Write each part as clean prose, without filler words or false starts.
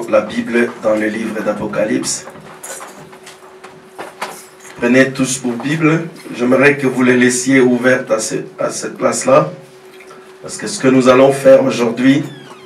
la Bible dans le livre d'Apocalypse. Prenez tous vos Bibles. J'aimerais que vous les laissiez ouvertes à cette place-là. Parce que ce que nous allons faire aujourd'hui,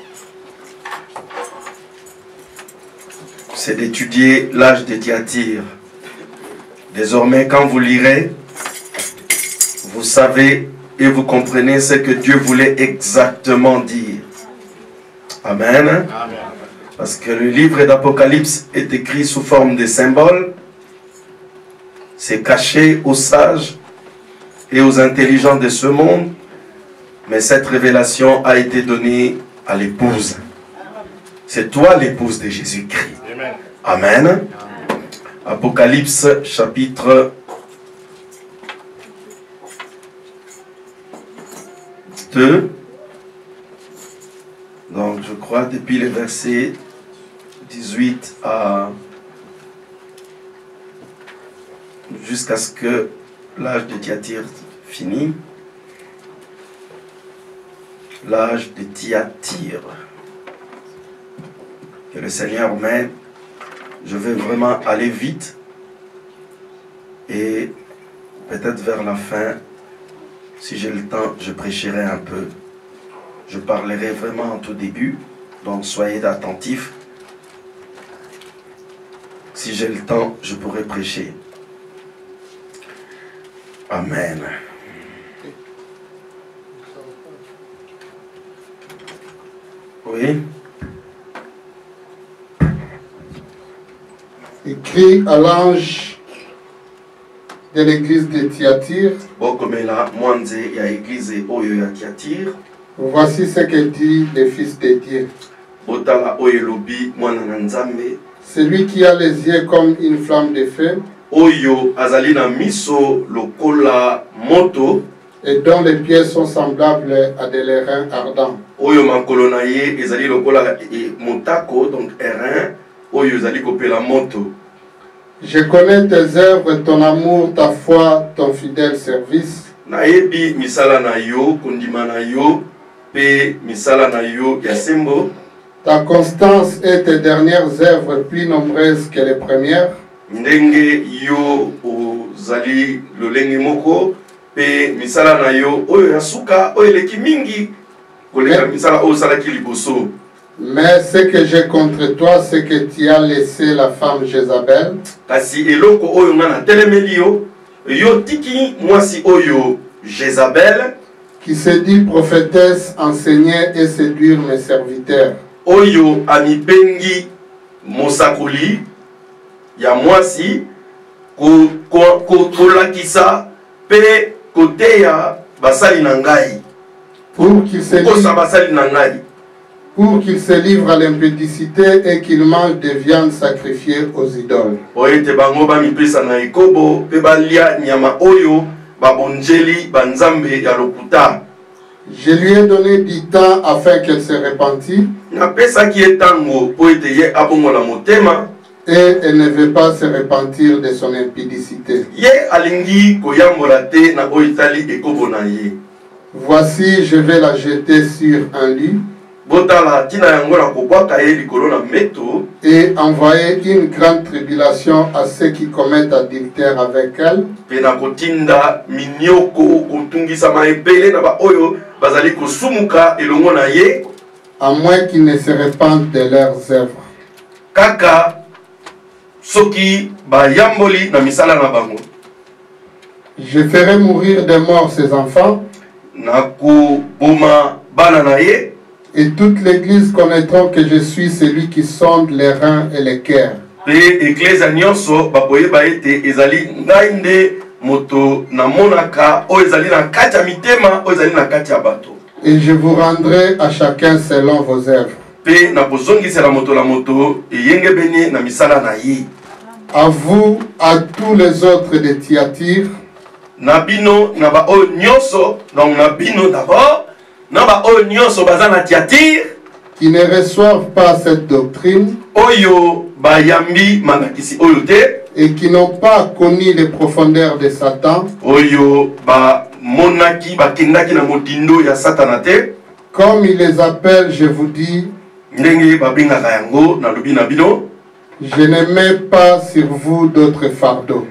c'est d'étudier l'âge de Thyatire. Désormais, quand vous lirez, vous savez et vous comprenez ce que Dieu voulait exactement dire. Amen. Amen. Parce que le livre d'Apocalypse est écrit sous forme de symboles. C'est caché aux sages et aux intelligents de ce monde. Mais cette révélation a été donnée à l'épouse. C'est toi l'épouse de Jésus-Christ. Amen. Amen. Apocalypse chapitre 2. Donc je crois depuis le verset 18 à jusqu'à ce que l'âge de Thyatire finisse. L'âge de Thyatire. Que le Seigneur m'aide. Je vais vraiment aller vite. Et peut-être vers la fin, si j'ai le temps, je prêcherai un peu. Je parlerai vraiment en tout début. Donc soyez attentifs. Si j'ai le temps, je pourrai prêcher. Amen. Oui. Écrit à l'ange de l'église de Thyatire. Voici ce que dit le Fils de Dieu. Celui qui a les yeux comme une flamme de feu. Et dont les pieds sont semblables à des airains ardents. Je connais tes œuvres, ton amour, ta foi, ton fidèle service. Ta constance et tes dernières œuvres plus nombreuses que les premières. Mais ce que j'ai contre toi, c'est que tu as laissé la femme Jézabel, qui se dit prophétesse, enseigner et séduire mes serviteurs. Oyo amipengi mosakoli ya mwasi kolakisa pe koteya basali na ngai pour qu'il se livre à l'impudicité et qu'il mange des viandes sacrifiées aux idoles. Je lui ai donné du temps afin qu'elle se repentît. Et elle ne veut pas se repentir de son impudicité. Voici, je vais la jeter sur un lit et envoyer une grande tribulation à ceux qui commettent adultère avec elle, à moins qu'ils ne se repentent de leurs œuvres. Je ferai mourir de mort ses enfants, et toute l'église connaîtront que je suis celui qui sonde les reins et les cœurs. Et je vous rendrai à chacun selon vos œuvres. À vous, à tous les autres de Thyatire, qui ne reçoivent pas cette doctrine et qui n'ont pas connu les profondeurs de Satan, comme il les appelle, je vous dis, Je ne mets pas sur vous d'autres fardeaux.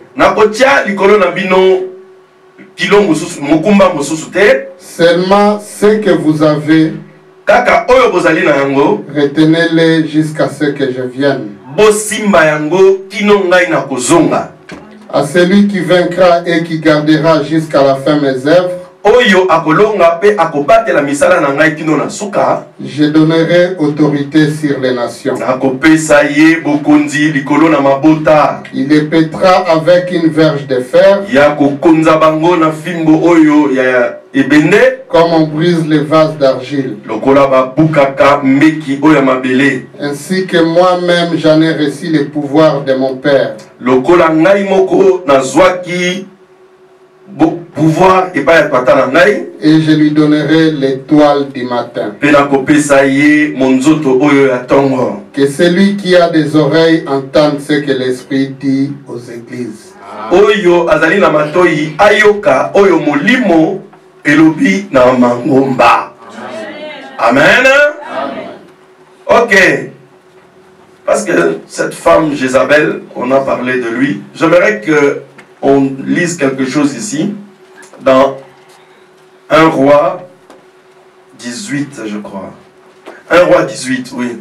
Seulement ce que vous avez, retenez-les jusqu'à ce que je vienne. À celui qui vaincra et qui gardera jusqu'à la fin mes œuvres, je donnerai autorité sur les nations. Il les pètera avec une verge de fer, comme on brise les vases d'argile. Ainsi que moi-même j'en ai reçu le pouvoir de mon Père. Et je lui donnerai l'étoile du matin. Que celui qui a des oreilles entende ce que l'Esprit dit aux églises. Amen. Ok. Parce que cette femme Jézabel, on a parlé de lui. J'aimerais que on lise quelque chose ici, dans 1 Roi 18, je crois. 1 Roi 18, oui.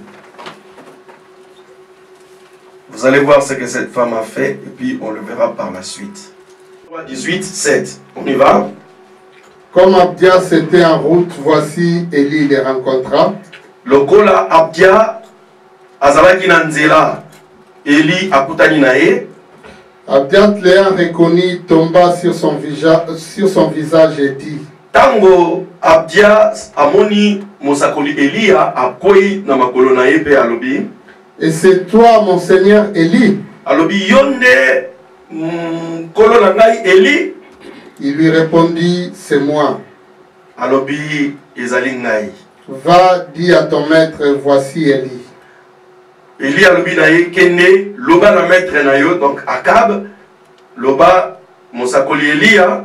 Vous allez voir ce que cette femme a fait, et puis on le verra par la suite. 1 Roi 18, 7. On y va. Comme Abdias était en route, voici Élie les rencontra. Lokola Abdia, Azalaki Nanzela, Élie akutani nae. Abdias l'ayant reconnu, tomba sur son visage et dit: Tango Abdias amoni mosakoli Elia akoi na makolo na ye pe alobi. Et c'est toi mon Seigneur Élie? Alobi yonde kolo na ngai Eli. Il lui répondit: c'est moi. Alobi ezali ngai. Va, dis à ton maître, voici Élie. Eli alobi na ye kende loba na maître na yo, donc Akab loba mosakoli Elia.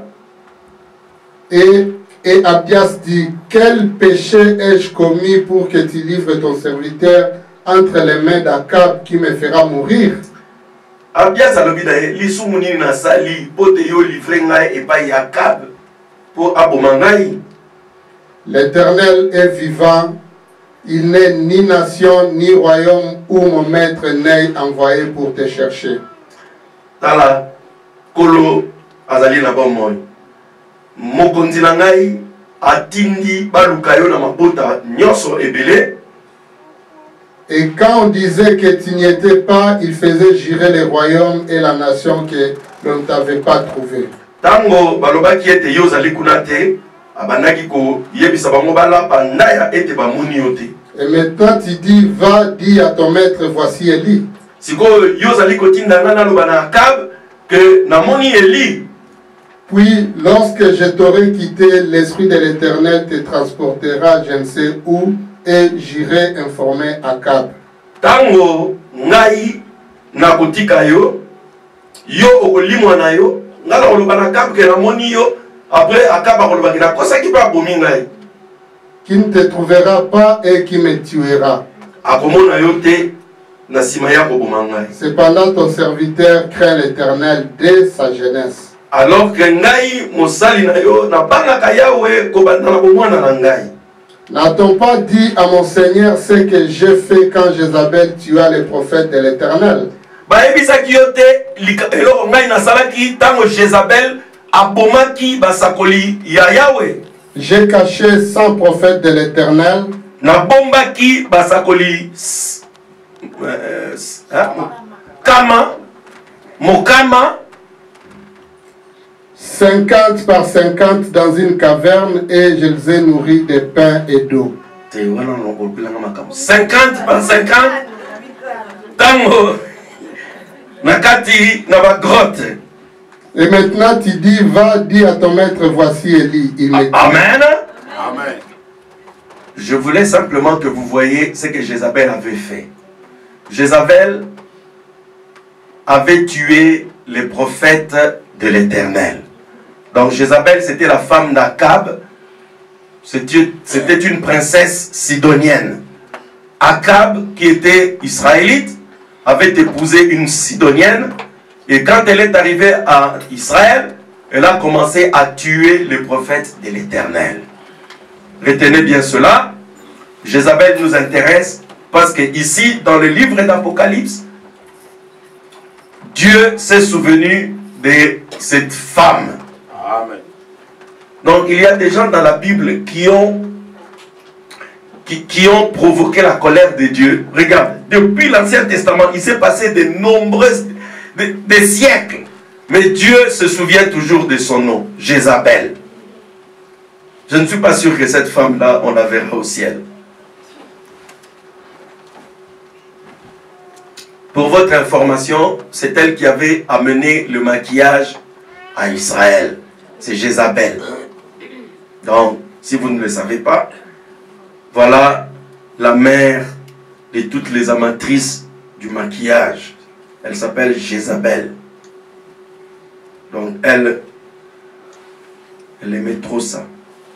Et Abdias dit: quel péché ai-je commis pour que tu livres ton serviteur entre les mains d'Akab qui me fera mourir? Abdias alobi na ye lisumuni na sali pote yo livre ngai epai Akab pour aboma ngai. L'Éternel est vivant, il n'est ni nation ni royaume où mon maître n'est envoyé pour te chercher. Tala kolo azali na bomoi. Mokonzi na ngai atindi baluka yo na mabota nyoso ebele. Et quand on disait que tu n'y étais pas, il faisait jurer les royaumes et la nation que l'on ne t'avait pas trouvé. Tango balobaki ete yo zali kuna te, abandaki ko yebisa bango balapa ndaya ete bamoni yo te. Et maintenant tu dis: va, dis à ton maître, voici Élie. Siko yo zali kotinda ngana loba na Akab que namoni Eli. Puis lorsque je t'aurai quitté, l'esprit de l'Éternel te transportera je ne sais où, et j'irai informer Akab. Tango ngai nakotika yo, yo okolimwa na yo, ngala oloba na Akab ke namoni yo, après Akab akoloba ki nakosa ki pa bomi ngai. Qui ne te trouvera pas et qui me tuera. Akomona yo te na sima ya koboma ngai. Cependant ton serviteur craint l'Éternel dès sa jeunesse. Alors que ngai mosali na yo na bangaka Yawe kobanda na bomwana na ngai. N'a-t-on pas dit à mon Seigneur ce que j'ai fait quand Jézabel tua les prophètes de l'Éternel? Bayebisaki yo te eloko ngai nasalaki tango Jézabel abomaki basakoli ya Yawe. J'ai caché 100 prophètes de l'Éternel. Nabombaki basakoli mokama 50 par 50 dans une caverne, et je les ai nourris de pain et d'eau. 50 par 50 tango nakati na ba grotte. Et maintenant tu dis: va, dis à ton maître, voici Élie. Il me dit. Amen. Amen. Je voulais simplement que vous voyez ce que Jézabel avait fait. Jézabel avait tué les prophètes de l'Éternel. Donc Jézabel, c'était la femme d'Akab. C'était une princesse sidonienne. Akab, qui était israélite, avait épousé une Sidonienne. Et quand elle est arrivée à Israël, elle a commencé à tuer les prophètes de l'Éternel. Retenez bien cela. Jézabel nous intéresse parce que ici, dans le livre d'Apocalypse, Dieu s'est souvenu de cette femme. Amen. Donc il y a des gens dans la Bible qui ont provoqué la colère de Dieu. Regarde, depuis l'Ancien Testament, il s'est passé des siècles. Mais Dieu se souvient toujours de son nom, Jézabel. Je ne suis pas sûr que cette femme-là, on la verra au ciel. Pour votre information, c'est elle qui avait amené le maquillage à Israël. C'est Jézabel. Donc, si vous ne le savez pas, voilà la mère de toutes les amatrices du maquillage. Elle s'appelle Jézabel. Donc, elle aimait trop ça.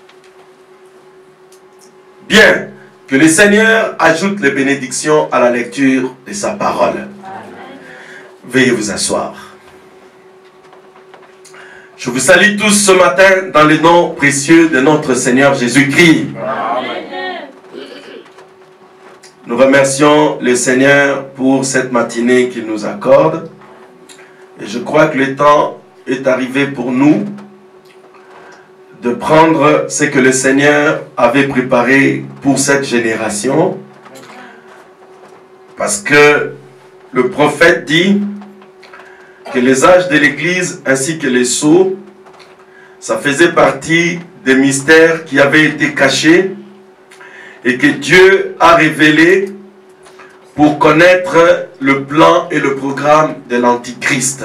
Bien, que le Seigneur ajoute les bénédictions à la lecture de sa parole. Amen. Veuillez vous asseoir. Je vous salue tous ce matin dans le nom précieux de notre Seigneur Jésus-Christ. Nous remercions le Seigneur pour cette matinée qu'il nous accorde. Et je crois que le temps est arrivé pour nous de prendre ce que le Seigneur avait préparé pour cette génération. Parce que le prophète dit que les âges de l'Église ainsi que les sceaux, ça faisait partie des mystères qui avaient été cachés et que Dieu a révélé pour connaître le plan et le programme de l'Antichrist.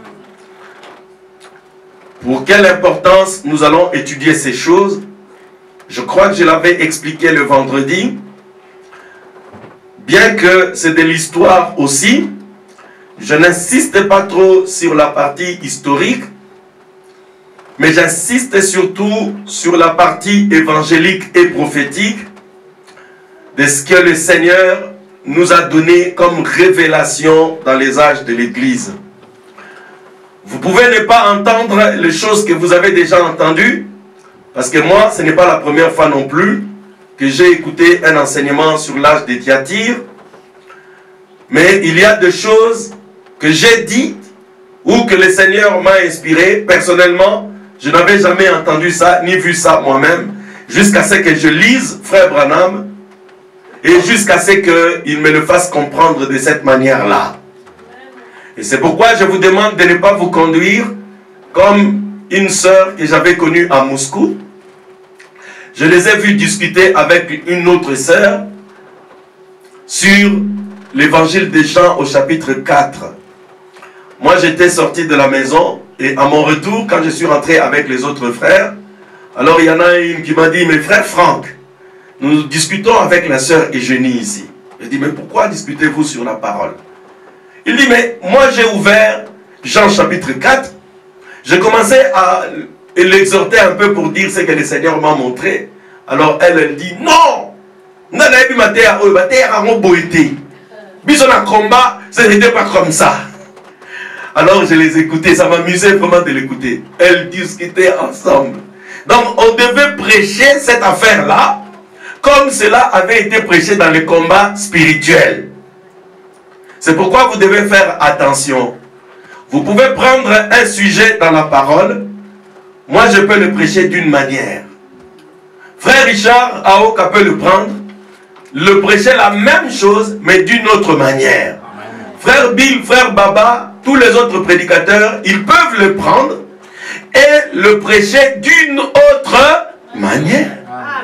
Pour quelle importance nous allons étudier ces choses? Je crois que je l'avais expliqué le vendredi. Bien que c'est de l'histoire aussi, je n'insiste pas trop sur la partie historique, mais j'insiste surtout sur la partie évangélique et prophétique de ce que le Seigneur nous a donné comme révélation dans les âges de l'Église. Vous pouvez ne pas entendre les choses que vous avez déjà entendues, parce que moi, ce n'est pas la première fois non plus que j'ai écouté un enseignement sur l'âge des Thyatire, mais il y a des choses que j'ai dites ou que le Seigneur m'a inspiré. Personnellement, je n'avais jamais entendu ça, ni vu ça moi-même, jusqu'à ce que je lise Frère Branham, et jusqu'à ce qu'il me le fasse comprendre de cette manière-là. Et c'est pourquoi je vous demande de ne pas vous conduire comme une sœur que j'avais connue à Moscou. Je les ai vus discuter avec une autre sœur sur l'évangile de Jean au chapitre 4. Moi, j'étais sorti de la maison et à mon retour, quand je suis rentré avec les autres frères, alors il y en a une qui m'a dit, mais frère Franck, nous discutons avec la sœur Eugénie ici. Je dis, mais pourquoi discutez-vous sur la parole? Il dit, mais moi j'ai ouvert Jean chapitre 4, j'ai commencé à l'exhorter un peu pour dire ce que le Seigneur m'a montré. Alors elle dit, non, combat, ce n'était pas comme ça. Alors je les écoutais, ça m'amusait vraiment de l'écouter. Elles discutaient ensemble. Donc on devait prêcher cette affaire-là comme cela avait été prêché dans le combat spirituel. C'est pourquoi vous devez faire attention. Vous pouvez prendre un sujet dans la parole. Moi, je peux le prêcher d'une manière. Frère Richard Aoka peut le prendre, le prêcher la même chose, mais d'une autre manière. Frère Bill, frère Baba, tous les autres prédicateurs, ils peuvent le prendre et le prêcher d'une autre manière.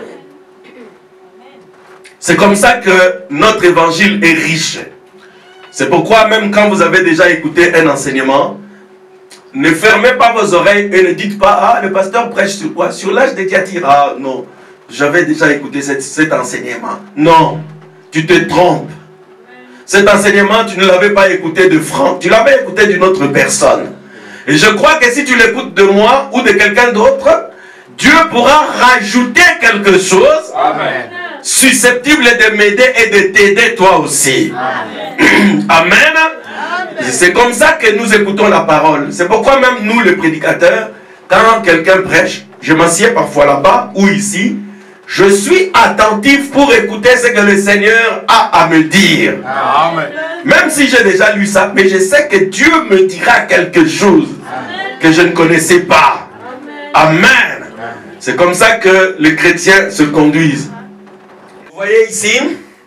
C'est comme ça que notre évangile est riche. C'est pourquoi même quand vous avez déjà écouté un enseignement, ne fermez pas vos oreilles et ne dites pas, ah, le pasteur prêche sur quoi? Sur l'âge des Thyatire. Ah non, j'avais déjà écouté cet enseignement. Non, tu te trompes. Cet enseignement, tu ne l'avais pas écouté de Franck, tu l'avais écouté d'une autre personne. Et je crois que si tu l'écoutes de moi ou de quelqu'un d'autre, Dieu pourra rajouter quelque chose. Amen. susceptible de m'aider et de t'aider toi aussi. Amen. Amen. C'est comme ça que nous écoutons la parole. C'est pourquoi même nous, les prédicateurs, quand quelqu'un prêche, je m'assieds parfois là-bas ou ici, je suis attentif pour écouter ce que le Seigneur a à me dire. Amen. Même si j'ai déjà lu ça, mais je sais que Dieu me dira quelque chose que je ne connaissais pas. Amen. C'est comme ça que les chrétiens se conduisent. Vous voyez ici,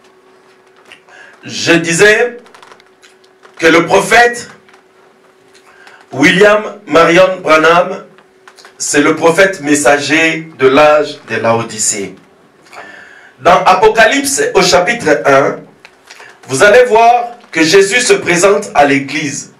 je disais que le prophète William Marion Branham, c'est le prophète messager de l'âge de Laodicée. Dans Apocalypse au chapitre 1, vous allez voir que Jésus se présente à l'église.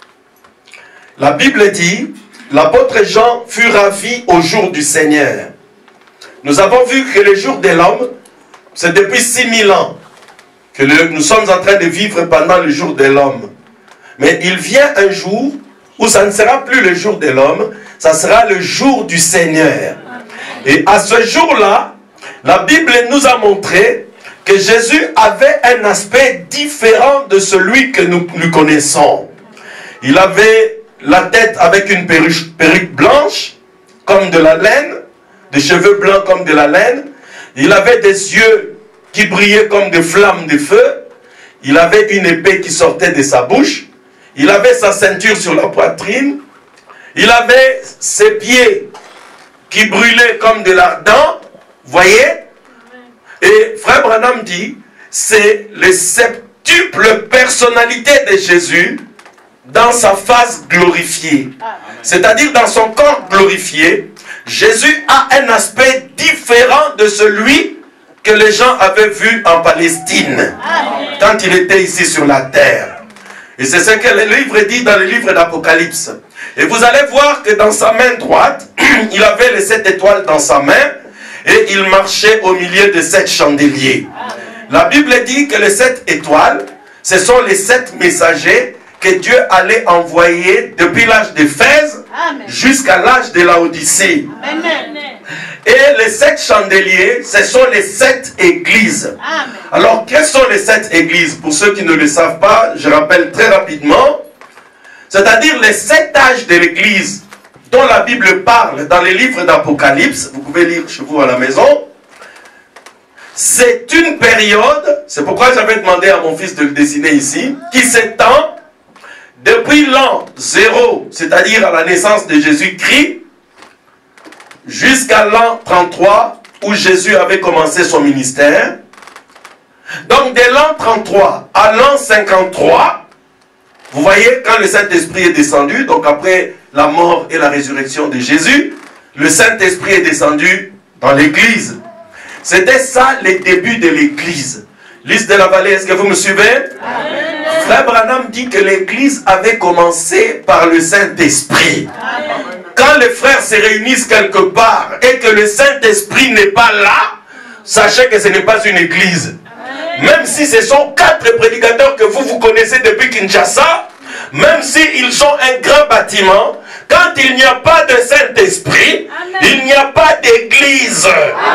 La Bible dit, l'apôtre Jean fut ravi au jour du Seigneur. Nous avons vu que le jour de l'homme, c'est depuis 6000 ans que nous sommes en train de vivre pendant le jour de l'homme. Mais il vient un jour où ça ne sera plus le jour de l'homme, ça sera le jour du Seigneur. Et à ce jour-là, la Bible nous a montré que Jésus avait un aspect différent de celui que nous connaissons. Il avait la tête avec une perruque blanche, comme de la laine, des cheveux blancs comme de la laine. Il avait des yeux qui brillaient comme des flammes de feu. Il avait une épée qui sortait de sa bouche. Il avait sa ceinture sur la poitrine. Il avait ses pieds qui brûlaient comme de l'ardent. Voyez? Et Frère Branham dit, c'est les septuples personnalités de Jésus dans sa face glorifiée. C'est-à-dire dans son corps glorifié, Jésus a un aspect différent de celui que les gens avaient vu en Palestine quand il était ici sur la terre. Et c'est ce que le livre dit dans le livre d'Apocalypse. Et vous allez voir que dans sa main droite, il avait les 7 étoiles dans sa main et il marchait au milieu de 7 chandeliers. La Bible dit que les 7 étoiles, ce sont les 7 messagers que Dieu allait envoyer depuis l'âge d'Éphèse jusqu'à l'âge de Laodicée. Et les 7 chandeliers, ce sont les 7 églises. Amen. Alors, quelles sont les 7 églises? Pour ceux qui ne le savent pas, je rappelle très rapidement. C'est-à-dire les 7 âges de l'église dont la Bible parle dans les livres d'Apocalypse. Vous pouvez lire chez vous à la maison. C'est une période, c'est pourquoi j'avais demandé à mon fils de le dessiner ici, qui s'étend depuis l'an 0, c'est-à-dire à la naissance de Jésus-Christ, jusqu'à l'an 33, où Jésus avait commencé son ministère. Donc, de l'an 33 à l'an 53, vous voyez, quand le Saint-Esprit est descendu, donc après la mort et la résurrection de Jésus, le Saint-Esprit est descendu dans l'église. C'était ça, les débuts de l'église. Lys de la Vallée, est-ce que vous me suivez? Amen. Frère Branham dit que l'église avait commencé par le Saint-Esprit. Quand les frères se réunissent quelque part et que le Saint-Esprit n'est pas là, sachez que ce n'est pas une église. Même si ce sont 4 prédicateurs que vous connaissez depuis Kinshasa, même s'ils ont un grand bâtiment, quand il n'y a pas de Saint-Esprit, il n'y a pas d'église.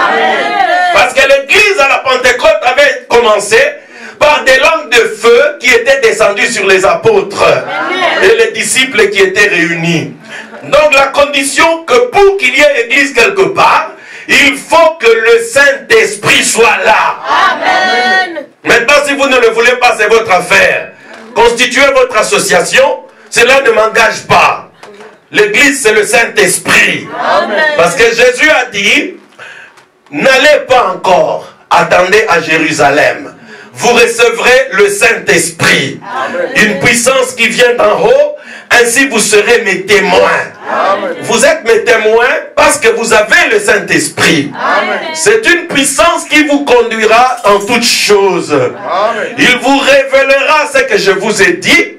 Parce que l'église à la Pentecôte avait commencé par des langues de feu qui étaient descendues sur les apôtres et les disciples qui étaient réunis. Donc la condition que pour qu'il y ait église quelque part, il faut que le Saint-Esprit soit là. Amen. Maintenant, si vous ne le voulez pas, c'est votre affaire. Constituez votre association, cela ne m'engage pas. L'église, c'est le Saint-Esprit. Parce que Jésus a dit, n'allez pas encore, attendez à Jérusalem. Vous recevrez le Saint-Esprit. Une puissance qui vient d'en haut. Ainsi vous serez mes témoins. Amen. Vous êtes mes témoins parce que vous avez le Saint-Esprit. C'est une puissance qui vous conduira en toutes choses. Amen. Il vous révélera ce que je vous ai dit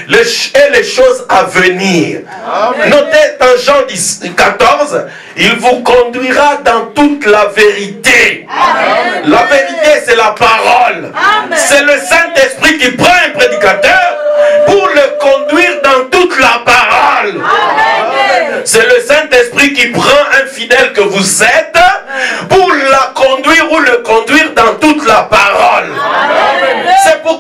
et les choses à venir. Amen. Notez dans Jean 14, il vous conduira dans toute la vérité. Amen. La vérité, c'est la parole. C'est le Saint-Esprit qui prend un prédicateur pour le conduire dans toute la parole. C'est le Saint-Esprit qui prend un fidèle que vous êtes pour la conduire ou le conduire dans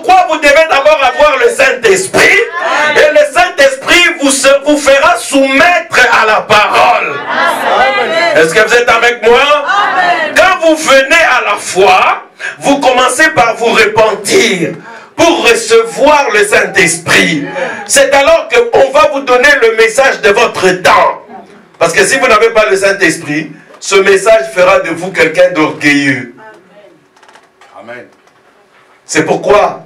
pourquoi vous devez d'abord avoir le Saint-Esprit. Et le Saint-Esprit vous fera soumettre à la parole. Est-ce que vous êtes avec moi? Amen. Quand vous venez à la foi, vous commencez par vous repentir pour recevoir le Saint-Esprit. C'est alors qu'on va vous donner le message de votre temps. Parce que si vous n'avez pas le Saint-Esprit, ce message fera de vous quelqu'un d'orgueilleux. Amen. C'est pourquoi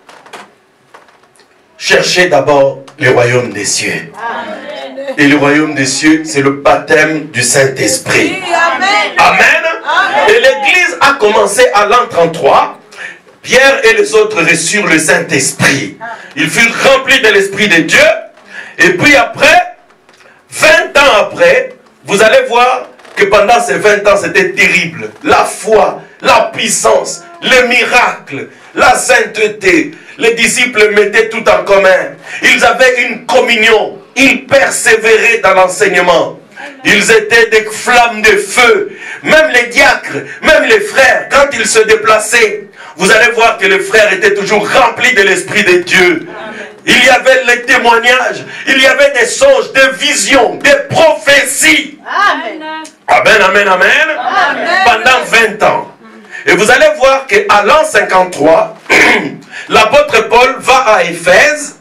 cherchez d'abord le royaume des cieux. Amen. Et le royaume des cieux, c'est le baptême du Saint-Esprit. Amen. Amen. Amen. Et l'église a commencé à l'an 33. Pierre et les autres reçurent le Saint-Esprit. Ils furent remplis de l'Esprit de Dieu. Et puis après, 20 ans après, vous allez voir que pendant ces 20 ans, c'était terrible. La foi, la puissance, les miracles, la sainteté. Les disciples mettaient tout en commun. Ils avaient une communion. Ils persévéraient dans l'enseignement. Ils étaient des flammes de feu. Même les diacres, même les frères, quand ils se déplaçaient, vous allez voir que les frères étaient toujours remplis de l'Esprit de Dieu. Il y avait les témoignages, il y avait des songes, des visions, des prophéties. Amen. Amen, amen, amen. Amen. Pendant 20 ans. Et vous allez voir qu'à l'an 53, l'apôtre Paul va à Éphèse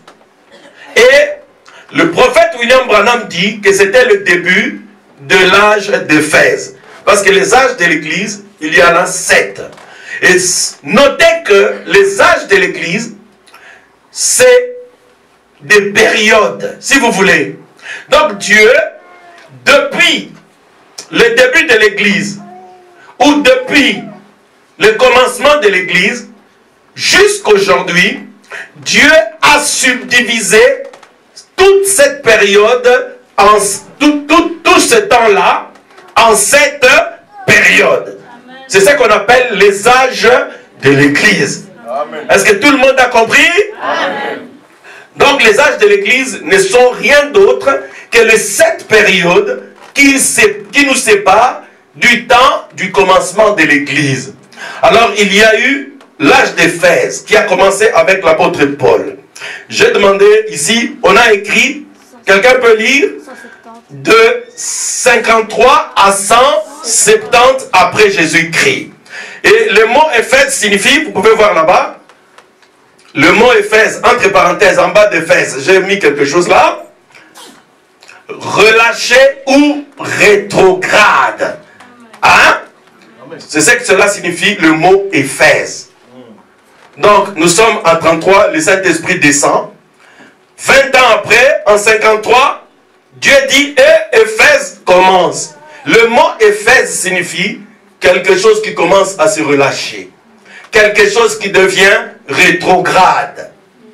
et le prophète William Branham dit que c'était le début de l'âge d'Éphèse. Parce que les âges de l'Église, il y en a 7. Et notez que les âges de l'Église, c'est des périodes, si vous voulez. Donc Dieu, depuis le début de l'Église, ou depuis le commencement de l'Église, jusqu'aujourd'hui, Dieu a subdivisé toute cette période, tout ce temps-là, en 7 périodes. C'est ce qu'on appelle les âges de l'Église. Est-ce que tout le monde a compris? Amen. Donc les âges de l'Église ne sont rien d'autre que les 7 périodes qui nous séparent du temps du commencement de l'Église. Alors il y a eu l'âge d'Éphèse qui a commencé avec l'apôtre Paul. J'ai demandé ici, on a écrit, quelqu'un peut lire, de 53 à 170 après Jésus-Christ. Et le mot Éphèse signifie, vous pouvez voir là-bas, le mot Éphèse, entre parenthèses, en bas d'Éphèse, j'ai mis quelque chose là, relâché ou rétrograde. Hein? C'est ce que cela signifie, le mot Éphèse. Donc, nous sommes en 33, le Saint-Esprit descend. 20 ans après, en 53, Dieu dit, et Éphèse commence. Le mot Éphèse signifie quelque chose qui commence à se relâcher. Quelque chose qui devient rétrograde.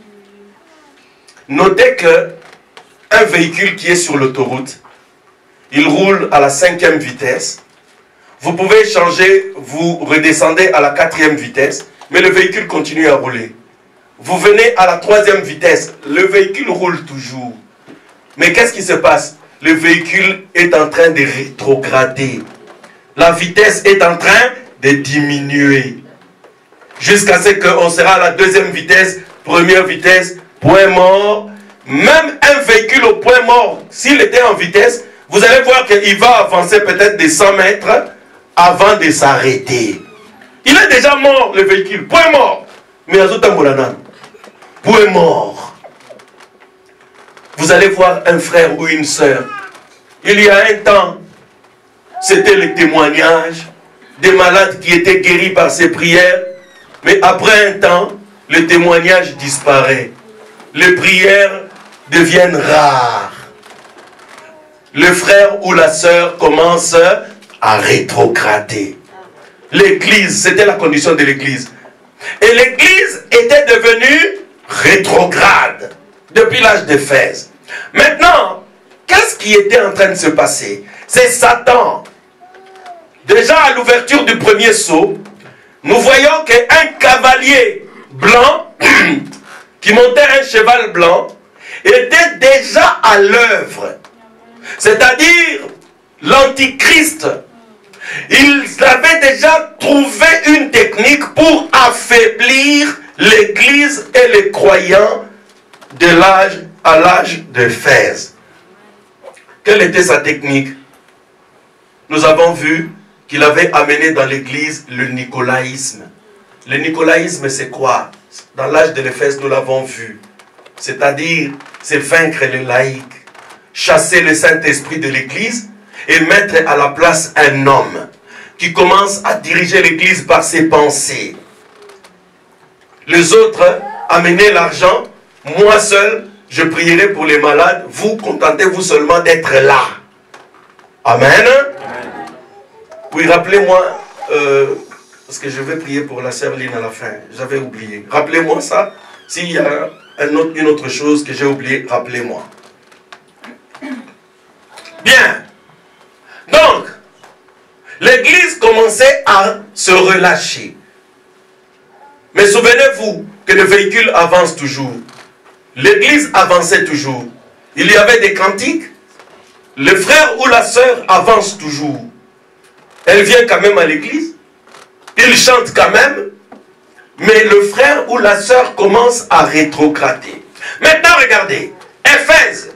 Notez que un véhicule qui est sur l'autoroute, il roule à la 5e vitesse. Vous pouvez changer, vous redescendez à la 4e vitesse, mais le véhicule continue à rouler. Vous venez à la 3e vitesse, le véhicule roule toujours. Mais qu'est-ce qui se passe? Le véhicule est en train de rétrograder. La vitesse est en train de diminuer. Jusqu'à ce qu'on sera à la 2e vitesse, 1re vitesse, point mort. Même un véhicule au point mort, s'il était en vitesse, vous allez voir qu'il va avancer peut-être des 100 mètres avant de s'arrêter. Il est déjà mort, le véhicule, point mort. Mais point mort. Vous allez voir un frère ou une sœur. Il y a un temps, c'était le témoignage des malades qui étaient guéris par ces prières. Mais après un temps, le témoignage disparaît. Les prières deviennent rares. Le frère ou la sœur commence à rétrograder. L'église, c'était la condition de l'église. Et l'église était devenue rétrograde depuis l'âge d'Éphèse. Maintenant, qu'est-ce qui était en train de se passer? C'est Satan. Déjà à l'ouverture du premier sceau, nous voyons qu'un cavalier blanc qui montait un cheval blanc était déjà à l'œuvre. C'est-à-dire l'antichrist. Il avait déjà trouvé une technique pour affaiblir l'Église et les croyants à l'âge d'Éphèse. Quelle était sa technique? Nous avons vu qu'il avait amené dans l'Église le nicolaïsme. Le nicolaïsme, c'est quoi? Dans l'âge de l'Éphèse, nous l'avons vu. C'est-à-dire, c'est vaincre les laïcs, chasser le Saint-Esprit de l'Église et mettre à la place un homme qui commence à diriger l'Église par ses pensées. Les autres, amenez l'argent, moi seul, je prierai pour les malades, vous contentez-vous seulement d'être là. Amen. Oui, rappelez-moi, parce que je vais prier pour la sœur Lynn à la fin, j'avais oublié. Rappelez-moi ça, s'il y a une autre chose que j'ai oublié, rappelez-moi. Bien. Donc, l'Église commençait à se relâcher. Mais souvenez-vous que le véhicule avance toujours. L'Église avançait toujours. Il y avait des cantiques. Le frère ou la sœur avance toujours. Elle vient quand même à l'église. Il chante quand même. Mais le frère ou la sœur commence à rétrograder. Maintenant, regardez. Éphèse.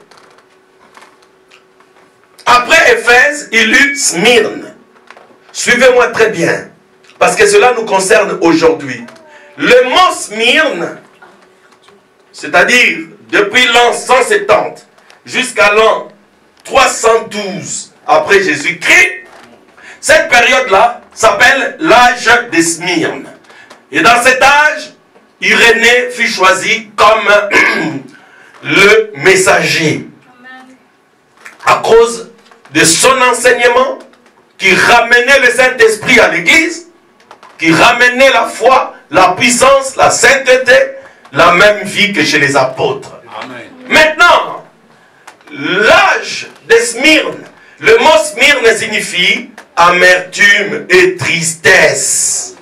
Après Éphèse, il y eut Smyrne. Suivez-moi très bien. Parce que cela nous concerne aujourd'hui. Le mot Smyrne, c'est-à-dire depuis l'an 170 jusqu'à l'an 312 après Jésus-Christ, cette période-là s'appelle l'âge de Smyrne. Et dans cet âge, Irénée fut choisi comme le messager. À cause de son enseignement qui ramenait le Saint-Esprit à l'Église, qui ramenait la foi, la puissance, la sainteté, la même vie que chez les apôtres. Amen. Maintenant, l'âge de Smyrne, le mot Smyrne signifie amertume et tristesse.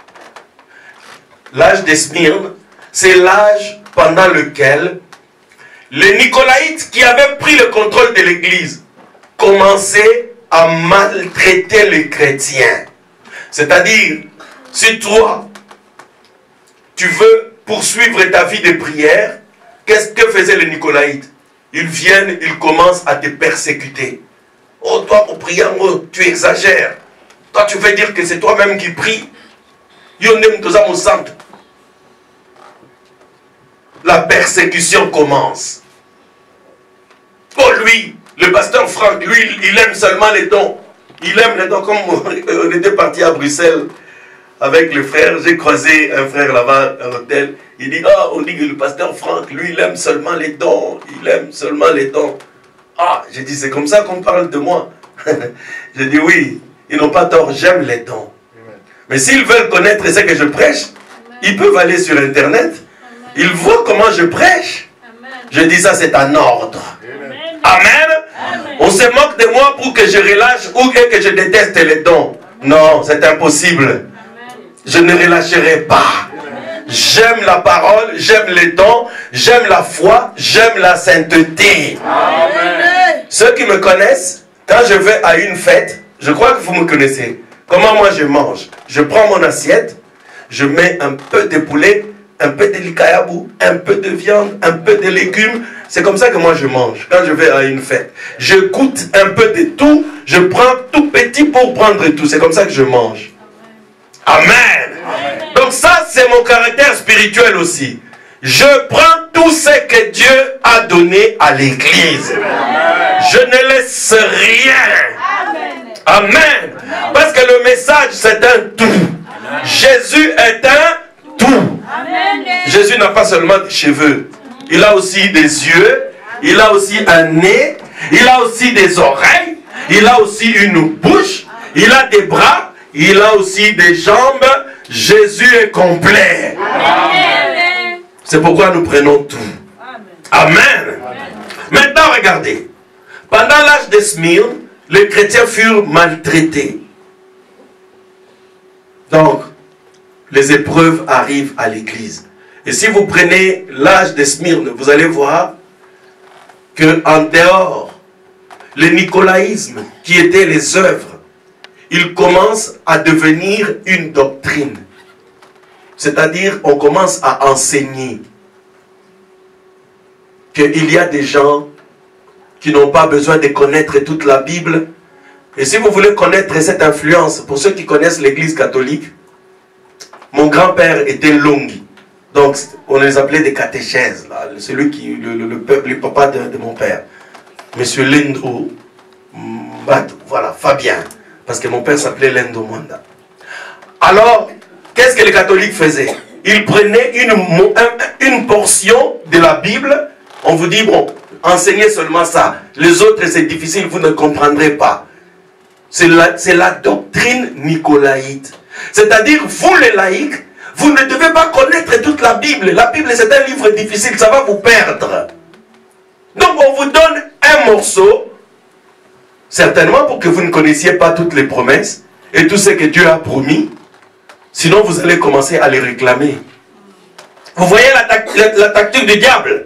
L'âge de Smyrne, c'est l'âge pendant lequel les Nicolaïtes qui avaient pris le contrôle de l'Église commençaient à maltraiter les chrétiens. C'est-à-dire, si toi, tu veux poursuivre ta vie de prière, qu'est-ce que faisaient les Nicolaïtes? Ils viennent, ils commencent à te persécuter. Oh, toi, au priant, oh, tu exagères. Toi, tu veux dire que c'est toi-même qui pries. La persécution commence. Oh, lui, le pasteur Franck, lui, il aime seulement les dons. Il aime les dons. Comme on était parti à Bruxelles avec le frère, j'ai croisé un frère là-bas à l'hôtel. Il dit, ah, on dit que le pasteur Franck, lui, il aime seulement les dons. Il aime seulement les dons. Ah, j'ai dit, c'est comme ça qu'on parle de moi. J'ai dit, oui, ils n'ont pas tort, j'aime les dons. Mais s'ils veulent connaître ce que je prêche, ils peuvent aller sur Internet. Ils voient comment je prêche. Je dis, ça, c'est un ordre. Amen. On se moque de moi pour que je relâche ou que je déteste les dons. Non, c'est impossible. Je ne relâcherai pas. J'aime la parole, j'aime les dons, j'aime la foi, j'aime la sainteté. Amen. Ceux qui me connaissent, quand je vais à une fête, je crois que vous me connaissez. Comment moi je mange? Je prends mon assiette, je mets un peu de poulet, un peu de likayabou, un peu de viande, un peu de légumes. C'est comme ça que moi je mange quand je vais à une fête. Je goûte un peu de tout, je prends tout petit pour prendre tout. C'est comme ça que je mange. Amen. Amen. Donc ça, c'est mon caractère spirituel aussi. Je prends tout ce que Dieu a donné à l'Église. Je ne laisse rien. Amen. Amen. Parce que le message, c'est un tout. Amen. Jésus est un tout. Amen. Jésus n'a pas seulement des cheveux. Il a aussi des yeux. Il a aussi un nez. Il a aussi des oreilles. Il a aussi une bouche. Il a des bras. Il a aussi des jambes. Jésus est complet. Amen. C'est pourquoi nous prenons tout. Amen. Amen. Maintenant, regardez. Pendant l'âge de Smyrne, les chrétiens furent maltraités. Donc, les épreuves arrivent à l'église. Et si vous prenez l'âge de Smyrne, vous allez voir qu'en dehors, le nicolaïsme, qui était les œuvres, il commence à devenir une doctrine. C'est-à-dire, on commence à enseigner qu'il y a des gens qui n'ont pas besoin de connaître toute la Bible. Et si vous voulez connaître cette influence, pour ceux qui connaissent l'église catholique, mon grand-père était Longi. Donc, on les appelait des catéchèses. Là. Celui qui, le papa de mon père. Monsieur Lendo, voilà, Fabien. Parce que mon père s'appelait Lendo Mwanda. Alors, qu'est-ce que les catholiques faisaient? Ils prenaient une portion de la Bible. On vous dit, bon, enseignez seulement ça. Les autres, c'est difficile, vous ne comprendrez pas. C'est la doctrine nicolaïte. C'est-à-dire, vous les laïcs, vous ne devez pas connaître toute la Bible. La Bible, c'est un livre difficile, ça va vous perdre. Donc, on vous donne un morceau, certainement pour que vous ne connaissiez pas toutes les promesses et tout ce que Dieu a promis. Sinon, vous allez commencer à les réclamer. Vous voyez la tactique du diable.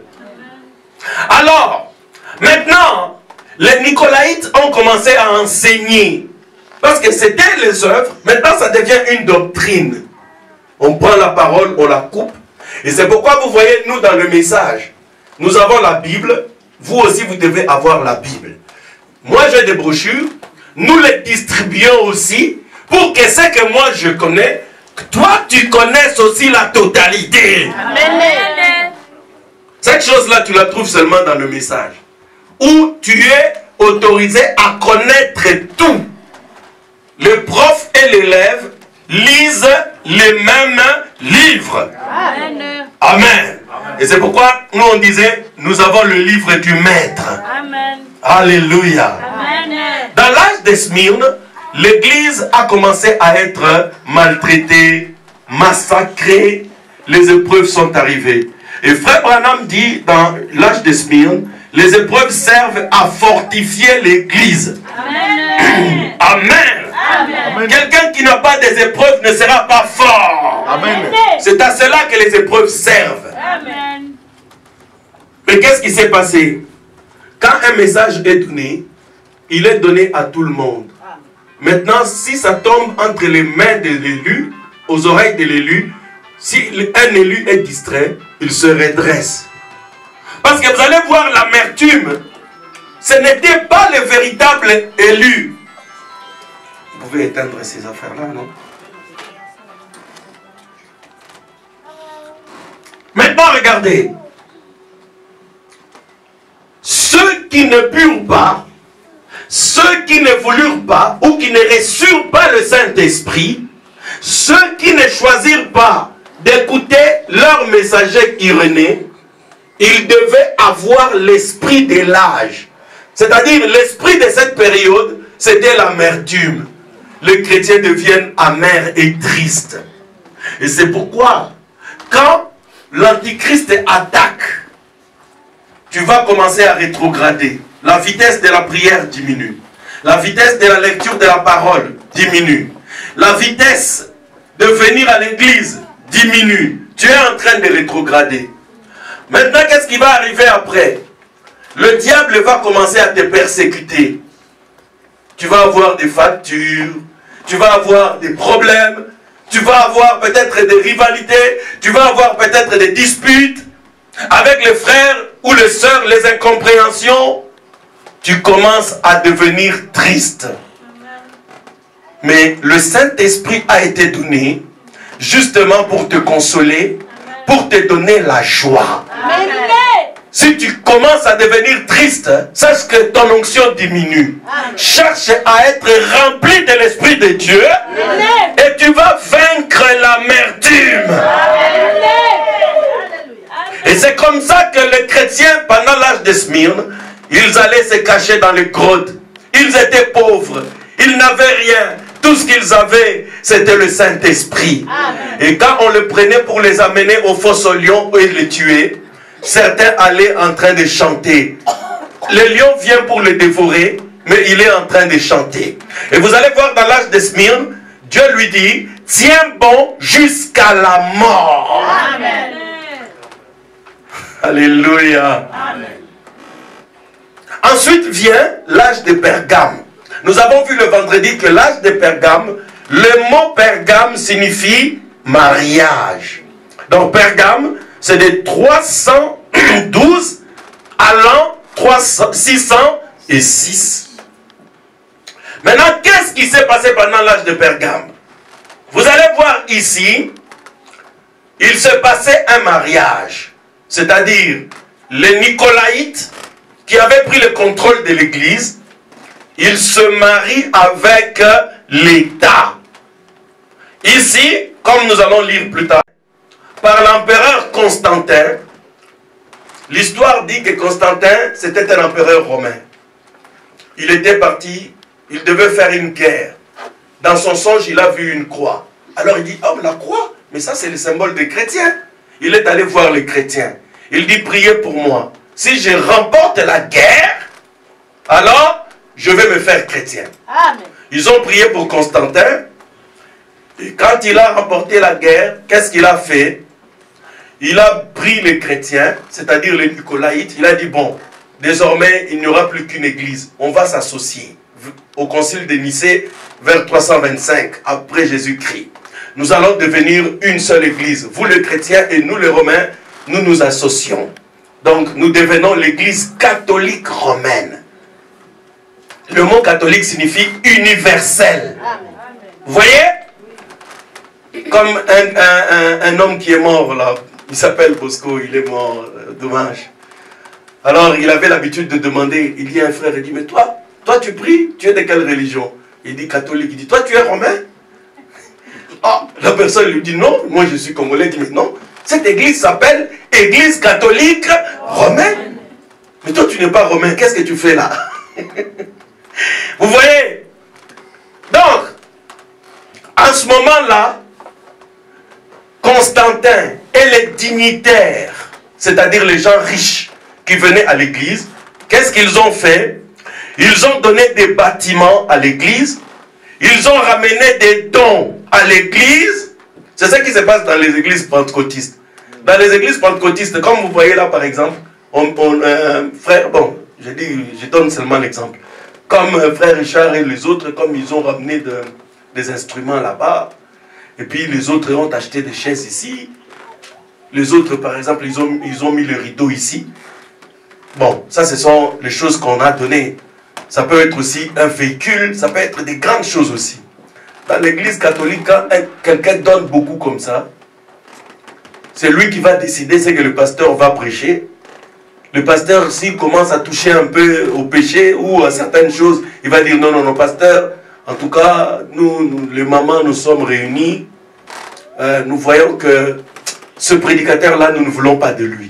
Alors, maintenant, les Nicolaïtes ont commencé à enseigner. Parce que c'était les œuvres, maintenant ça devient une doctrine. On prend la parole, on la coupe. Et c'est pourquoi vous voyez, nous, dans le message, nous avons la Bible. Vous aussi, vous devez avoir la Bible. Moi, j'ai des brochures. Nous les distribuons aussi pour que ce que moi, je connais, toi, tu connaisses aussi la totalité. Amen. Cette chose-là, tu la trouves seulement dans le message. Où tu es autorisé à connaître tout. Le prof et l'élève lisent les mêmes livres. Amen. Amen. Et c'est pourquoi nous on disait, nous avons le livre du maître. Amen. Alléluia. Amen. Dans l'âge de Smyrne, l'église a commencé à être maltraitée, massacrée. Les épreuves sont arrivées. Et Frère Branham dit dans l'âge de Smyrne, les épreuves servent à fortifier l'église. Amen. Amen. Amen. Quelqu'un qui n'a pas des épreuves ne sera pas fort. C'est à cela que les épreuves servent. Amen. Mais qu'est-ce qui s'est passé? Quand un message est donné, il est donné à tout le monde. Maintenant, si ça tombe entre les mains de l'élu, aux oreilles de l'élu, si un élu est distrait, il se redresse. Parce que vous allez voir l'amertume. Ce n'était pas le véritable élu. Vous pouvez éteindre ces affaires-là, non? Maintenant, regardez. Ceux qui ne purent pas, ceux qui ne voulurent pas, ou qui ne reçurent pas le Saint-Esprit, ceux qui ne choisirent pas d'écouter leur messager irénée, ils devaient avoir l'esprit de l'âge. C'est-à-dire, l'esprit de cette période, c'était l'amertume. Les chrétiens deviennent amers et tristes. Et c'est pourquoi, quand l'Antichrist attaque, tu vas commencer à rétrograder. La vitesse de la prière diminue. La vitesse de la lecture de la parole diminue. La vitesse de venir à l'église diminue. Tu es en train de rétrograder. Maintenant, qu'est-ce qui va arriver après? Le diable va commencer à te persécuter. Tu vas avoir des factures, tu vas avoir des problèmes, tu vas avoir peut-être des rivalités, tu vas avoir peut-être des disputes avec les frères ou les sœurs, les incompréhensions. Tu commences à devenir triste. Mais le Saint-Esprit a été donné justement pour te consoler, pour te donner la joie. Amen. Si tu commences à devenir triste, sache que ton onction diminue. Amen. Cherche à être rempli de l'Esprit de Dieu. Amen. Et tu vas vaincre l'amertume. Et c'est comme ça que les chrétiens, pendant l'âge de Smyrne, ils allaient se cacher dans les grottes. Ils étaient pauvres. Ils n'avaient rien. Tout ce qu'ils avaient, c'était le Saint-Esprit. Et quand on le prenait pour les amener au fosse aux lions et les tuer, certains allaient en train de chanter. Le lion vient pour le dévorer, mais il est en train de chanter. Et vous allez voir dans l'âge de Smyrne, Dieu lui dit, tiens bon jusqu'à la mort. Amen. Alléluia. Amen. Ensuite vient l'âge de Pergame. Nous avons vu le vendredi que l'âge de Pergame, le mot Pergame signifie mariage. Donc Pergame, c'est de 312 à l'an 606. Maintenant, qu'est-ce qui s'est passé pendant l'âge de Pergame? Vous allez voir ici, il se passait un mariage. C'est-à-dire, les Nicolaïtes qui avaient pris le contrôle de l'Église, ils se marient avec l'État. Ici, comme nous allons lire plus tard, par l'empereur Constantin, l'histoire dit que Constantin, c'était un empereur romain. Il était parti, il devait faire une guerre. Dans son songe, il a vu une croix. Alors il dit, oh, la croix, mais ça c'est le symbole des chrétiens. Il est allé voir les chrétiens. Il dit, priez pour moi. Si je remporte la guerre, alors je vais me faire chrétien. Amen. Ils ont prié pour Constantin. Et quand il a remporté la guerre, qu'est-ce qu'il a fait? Il a pris les chrétiens, c'est-à-dire les Nicolaïtes. Il a dit, bon, désormais, il n'y aura plus qu'une église. On va s'associer. Au concile de Nicée, vers 325, après Jésus-Christ. Nous allons devenir une seule église. Vous les chrétiens et nous les romains, nous nous associons. Donc nous devenons l'église catholique romaine. Le mot catholique signifie universel. Vous voyez? Comme un homme qui est mort là, il s'appelle Bosco, il est mort, dommage. Alors il avait l'habitude de demander, il dit à un frère, il dit, mais toi tu pries, tu es de quelle religion? Il dit catholique, il dit, toi tu es romain? Ah, la personne lui dit, non, moi je suis congolais, il dit, mais non, cette église s'appelle Église catholique romaine. Mais toi tu n'es pas romain, qu'est-ce que tu fais là? Vous voyez? Donc, à ce moment-là, Constantin et les dignitaires, c'est-à-dire les gens riches qui venaient à l'église, qu'est-ce qu'ils ont fait? Ils ont donné des bâtiments à l'église, ils ont ramené des dons à l'église. C'est ce qui se passe dans les églises pentecôtistes. Dans les églises pentecôtistes, comme vous voyez là par exemple, frère, bon, je donne seulement l'exemple. Comme frère Richard et les autres, comme ils ont ramené des instruments là-bas, et puis les autres ont acheté des chaises ici. Les autres, par exemple, ils ont mis le rideau ici. Bon, ça, ce sont les choses qu'on a données. Ça peut être aussi un véhicule, ça peut être des grandes choses aussi. Dans l'église catholique, quand quelqu'un donne beaucoup comme ça, c'est lui qui va décider ce que le pasteur va prêcher. Le pasteur, s'il commence à toucher un peu au péché ou à certaines choses, il va dire non, non, non, pasteur, en tout cas, nous, les mamans, nous sommes réunis. Nous voyons que ce prédicateur-là, nous ne voulons pas de lui.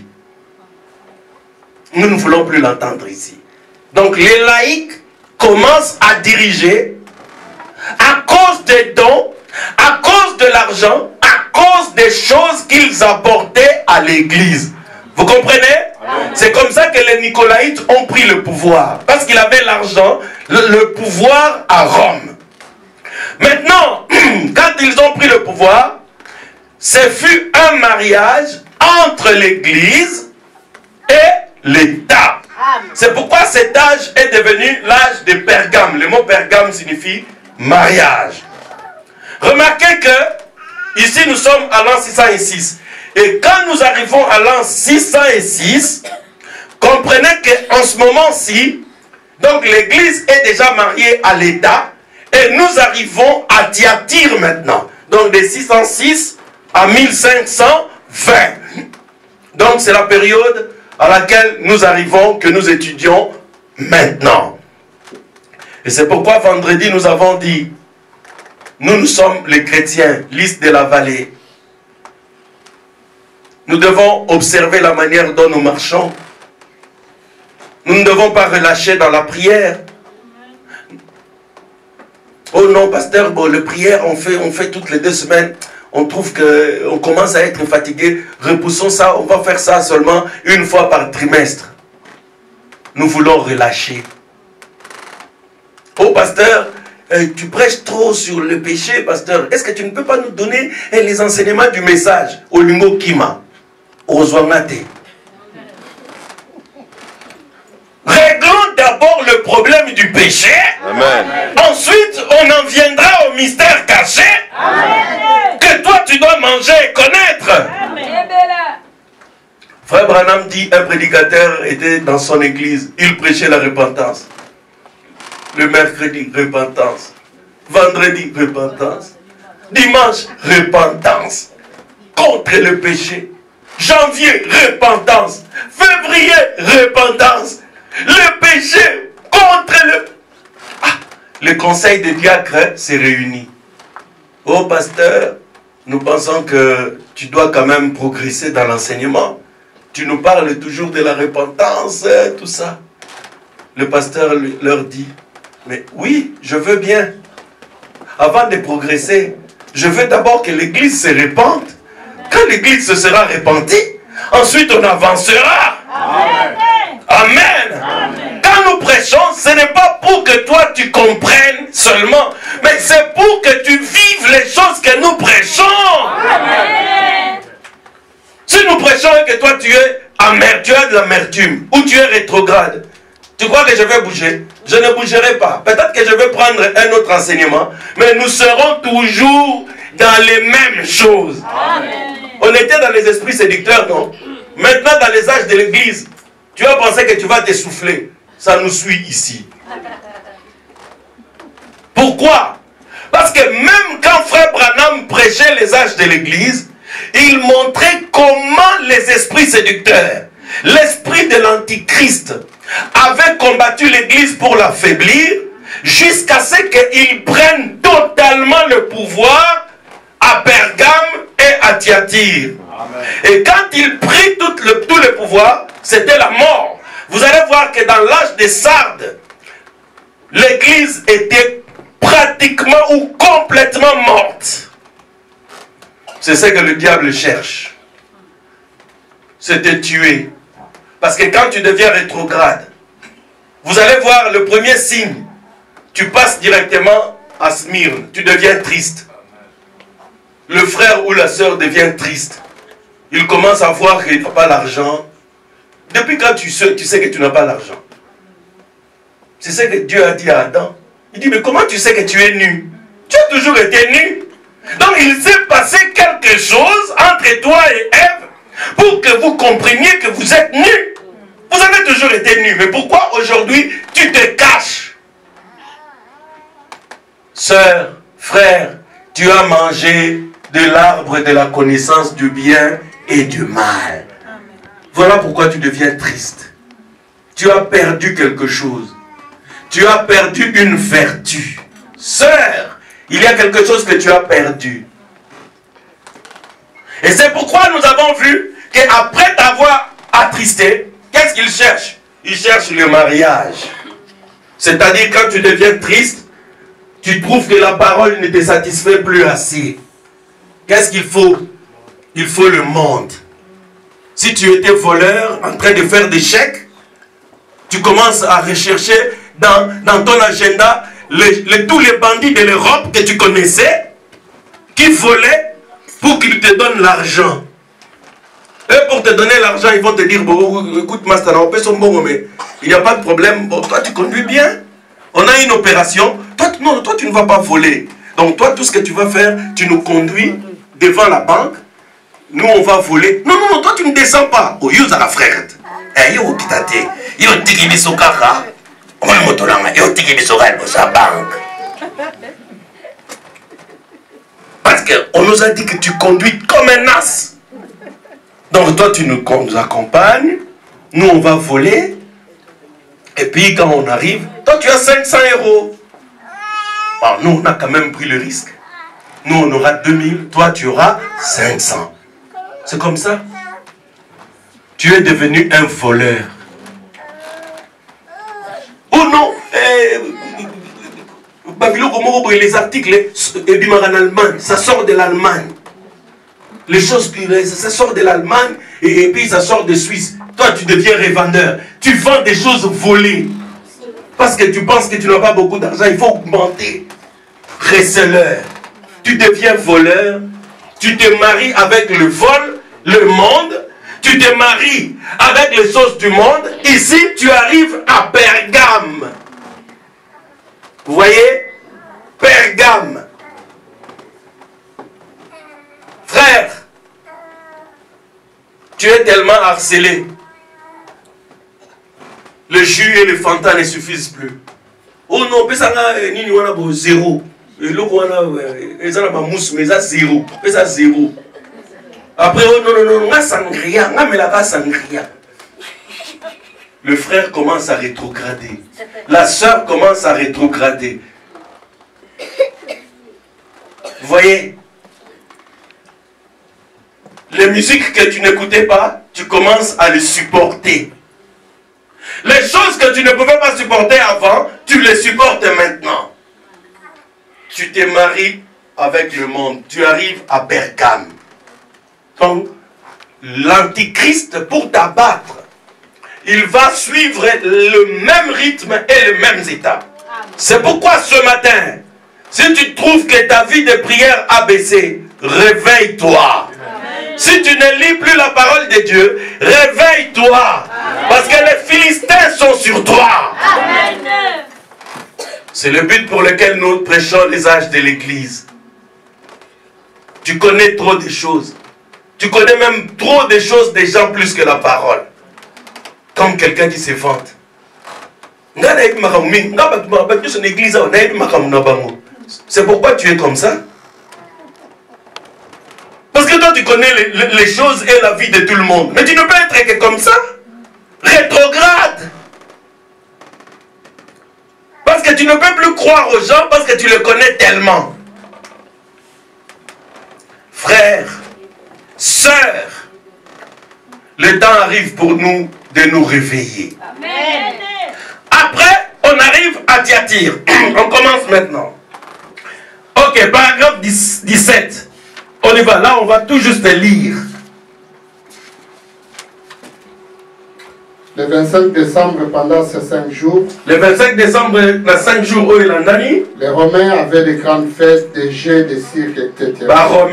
Nous ne voulons plus l'entendre ici. Donc les laïcs commencent à diriger à cause des dons, à cause de l'argent, à cause des choses qu'ils apportaient à l'église. Vous comprenez? C'est comme ça que les Nicolaïtes ont pris le pouvoir. Parce qu'ils avaient l'argent, le pouvoir à Rome. Maintenant, quand ils ont pris le pouvoir, ce fut un mariage entre l'église et l'État. C'est pourquoi cet âge est devenu l'âge de Pergame. Le mot Pergame signifie mariage. Remarquez que ici nous sommes à l'an 606. Et quand nous arrivons à l'an 606, comprenez qu'en ce moment-ci, donc l'église est déjà mariée à l'État et nous arrivons à Thyatire maintenant. Donc de 606 à 1520. Donc c'est la période à laquelle nous arrivons, que nous étudions maintenant. Et c'est pourquoi vendredi nous avons dit, nous sommes les chrétiens, lys de la vallée. Nous devons observer la manière dont nous marchons. Nous ne devons pas relâcher dans la prière. Oh non, pasteur, bon, la prière, on fait toutes les 2 semaines. On trouve qu'on commence à être fatigué. Repoussons ça, on va faire ça seulement une fois par trimestre. Nous voulons relâcher. Oh pasteur, tu prêches trop sur le péché, pasteur. Est-ce que tu ne peux pas nous donner les enseignements du message au Lingo Kima, au Zwangate? Réglons d'abord le problème du péché. Amen. Ensuite, on en viendra au mystère caché. Amen. Que toi, tu dois Frère Branham dit, un prédicateur était dans son église, il prêchait la repentance. Le mercredi, repentance. Vendredi, repentance. Dimanche, repentance. Contre le péché. Janvier, repentance. Février, repentance. Le péché contre le... Ah, le conseil des diacres s'est réuni. Oh pasteur, nous pensons que tu dois quand même progresser dans l'enseignement. Tu nous parles toujours de la repentance, tout ça. Le pasteur leur dit, mais oui, je veux bien. Avant de progresser, je veux d'abord que l'église se répande. Quand l'église se sera répandue, ensuite on avancera. Amen. Amen. Amen. Quand nous prêchons, ce n'est pas pour que toi tu comprennes seulement, mais c'est pour que tu vives les choses que nous prêchons. Amen. Si nous prêchons et que toi tu es amer, tu as de l'amertume, ou tu es rétrograde, tu crois que je vais bouger? Je ne bougerai pas. Peut-être que je vais prendre un autre enseignement, mais nous serons toujours dans les mêmes choses. Amen. On était dans les esprits séducteurs, non? Maintenant, dans les âges de l'église, tu as pensé que tu vas t'essouffler. Ça nous suit ici. Pourquoi? Parce que même quand Frère Branham prêchait les âges de l'église, il montrait comment les esprits séducteurs, l'esprit de l'antichrist, avait combattu l'église pour l'affaiblir, jusqu'à ce qu'il prenne totalement le pouvoir à Pergame et à Thyatire. Amen. Et quand il prit tout le pouvoir, c'était la mort. Vous allez voir que dans l'âge des Sardes, l'église était pratiquement ou complètement morte. C'est ce que le diable cherche. C'est te tuer. Parce que quand tu deviens rétrograde, vous allez voir le premier signe. Tu passes directement à Smyrne. Tu deviens triste. Le frère ou la sœur devient triste. Il commence à voir qu'il n'a pas l'argent. Depuis quand tu sais que tu n'as pas l'argent? C'est ce que Dieu a dit à Adam. Il dit, mais comment tu sais que tu es nu? Tu as toujours été nu. Donc il s'est passé quelque chose entre toi et Ève pour que vous compreniez que vous êtes nus. Vous avez toujours été nus. Mais pourquoi aujourd'hui tu te caches? Sœur, frère, tu as mangé de l'arbre de la connaissance du bien et du mal. Voilà pourquoi tu deviens triste. Tu as perdu quelque chose. Tu as perdu une vertu. Sœur, il y a quelque chose que tu as perdu. Et c'est pourquoi nous avons vu qu'après t'avoir attristé, qu'est-ce qu'il cherche? Il cherche le mariage. C'est-à-dire quand tu deviens triste, tu trouves que la parole ne te satisfait plus assez. Qu'est-ce qu'il faut? Il faut le monde. Si tu étais voleur, en train de faire des chèques, tu commences à rechercher dans ton agenda tous les bandits de l'Europe que tu connaissais, qui volaient pour qu'ils te donnent l'argent. Et pour te donner l'argent, ils vont te dire, bon, écoute, Master, on peut son bon, mais il n'y a pas de problème. Bon, toi, tu conduis bien. On a une opération. Toi, non, toi, tu ne vas pas voler. Donc, toi, tout ce que tu vas faire, tu nous conduis devant la banque. Nous, on va voler. Non, non, non, toi, tu ne descends pas. Oh, you, la frère. Eh, yo, kitate. Yo, tiki bisokaka. On va motolanga. Yo, tiki bisokaka, sa banque. Parce qu'on nous a dit que tu conduis comme un as. Donc, toi, tu nous accompagnes. Nous, on va voler. Et puis, quand on arrive, toi, tu as 500 €. Alors, nous, on a quand même pris le risque. Nous, on aura 2000. Toi, tu auras 500. C'est comme ça. Tu es devenu un voleur. Oh non, les articles, en Allemagne, ça sort de l'Allemagne. Les choses, ça sort de l'Allemagne et puis ça sort de Suisse. Toi, tu deviens revendeur. Tu vends des choses volées. Parce que tu penses que tu n'as pas beaucoup d'argent, il faut augmenter. Receleur. Tu deviens voleur. Tu te maries avec le vol, le monde. Tu te maries avec les choses du monde. Ici, tu arrives à Pergame. Vous voyez? Pergame. Frère, tu es tellement m'a harcelé. Le jus et le Fanta ne suffisent plus. Oh non, ça nini wana bo zéro. Et là wana ils ont ma mousse mais ça zéro. Ça zéro. Après oh non, nga sangria, nga melaka sangria. Le frère commence à rétrograder. La sœur commence à rétrograder. Vous voyez, les musiques que tu n'écoutais pas, tu commences à les supporter. Les choses que tu ne pouvais pas supporter avant, tu les supportes maintenant. Tu te maries avec le monde. Tu arrives à Pergame. Donc, l'antichrist, pour t'abattre, il va suivre le même rythme et les mêmes étapes. C'est pourquoi ce matin, si tu trouves que ta vie de prière a baissé, réveille-toi. Si tu ne lis plus la parole de Dieu, réveille-toi. Parce que les Philistins sont sur toi. C'est le but pour lequel nous prêchons les âges de l'Église. Tu connais trop de choses. Tu connais même trop de choses des gens plus que la parole. Comme quelqu'un qui se vante. C'est pourquoi tu es comme ça. Parce que toi tu connais les choses et la vie de tout le monde. Mais tu ne peux être que comme ça. Rétrograde. Parce que tu ne peux plus croire aux gens parce que tu les connais tellement. Frères, sœurs, le temps arrive pour nous de nous réveiller. Amen. Après, on arrive à Thyatire. On commence maintenant. Ok, paragraphe 17. On y va. Là, on va tout juste lire. Le 25 décembre, pendant ces 5 jours, le 25 décembre, les 5 jours où il en a mis, les Romains avaient des grandes fêtes, des jeux, des cirques, etc.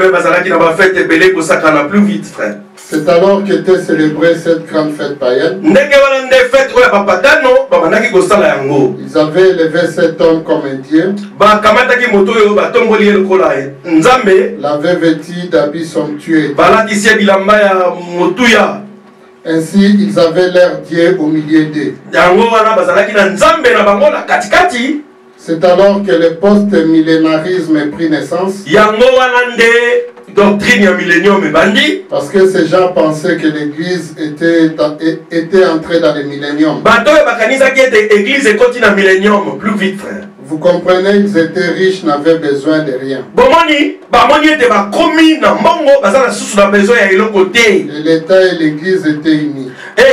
Plus vite, frère. C'est alors qu'était célébrée cette grande fête païenne. Ils avaient élevé cet homme comme un dieu. L'avaient vêtu d'habits somptueux. Ainsi, ils avaient l'air Dieu au milieu d'eux. C'est alors que le post-millénarisme prit naissance. Parce que ces gens pensaient que l'Église était entrée dans le millénium. Vous comprenez, ils étaient riches, n'avaient besoin de rien. Et l'État et l'Église étaient unis.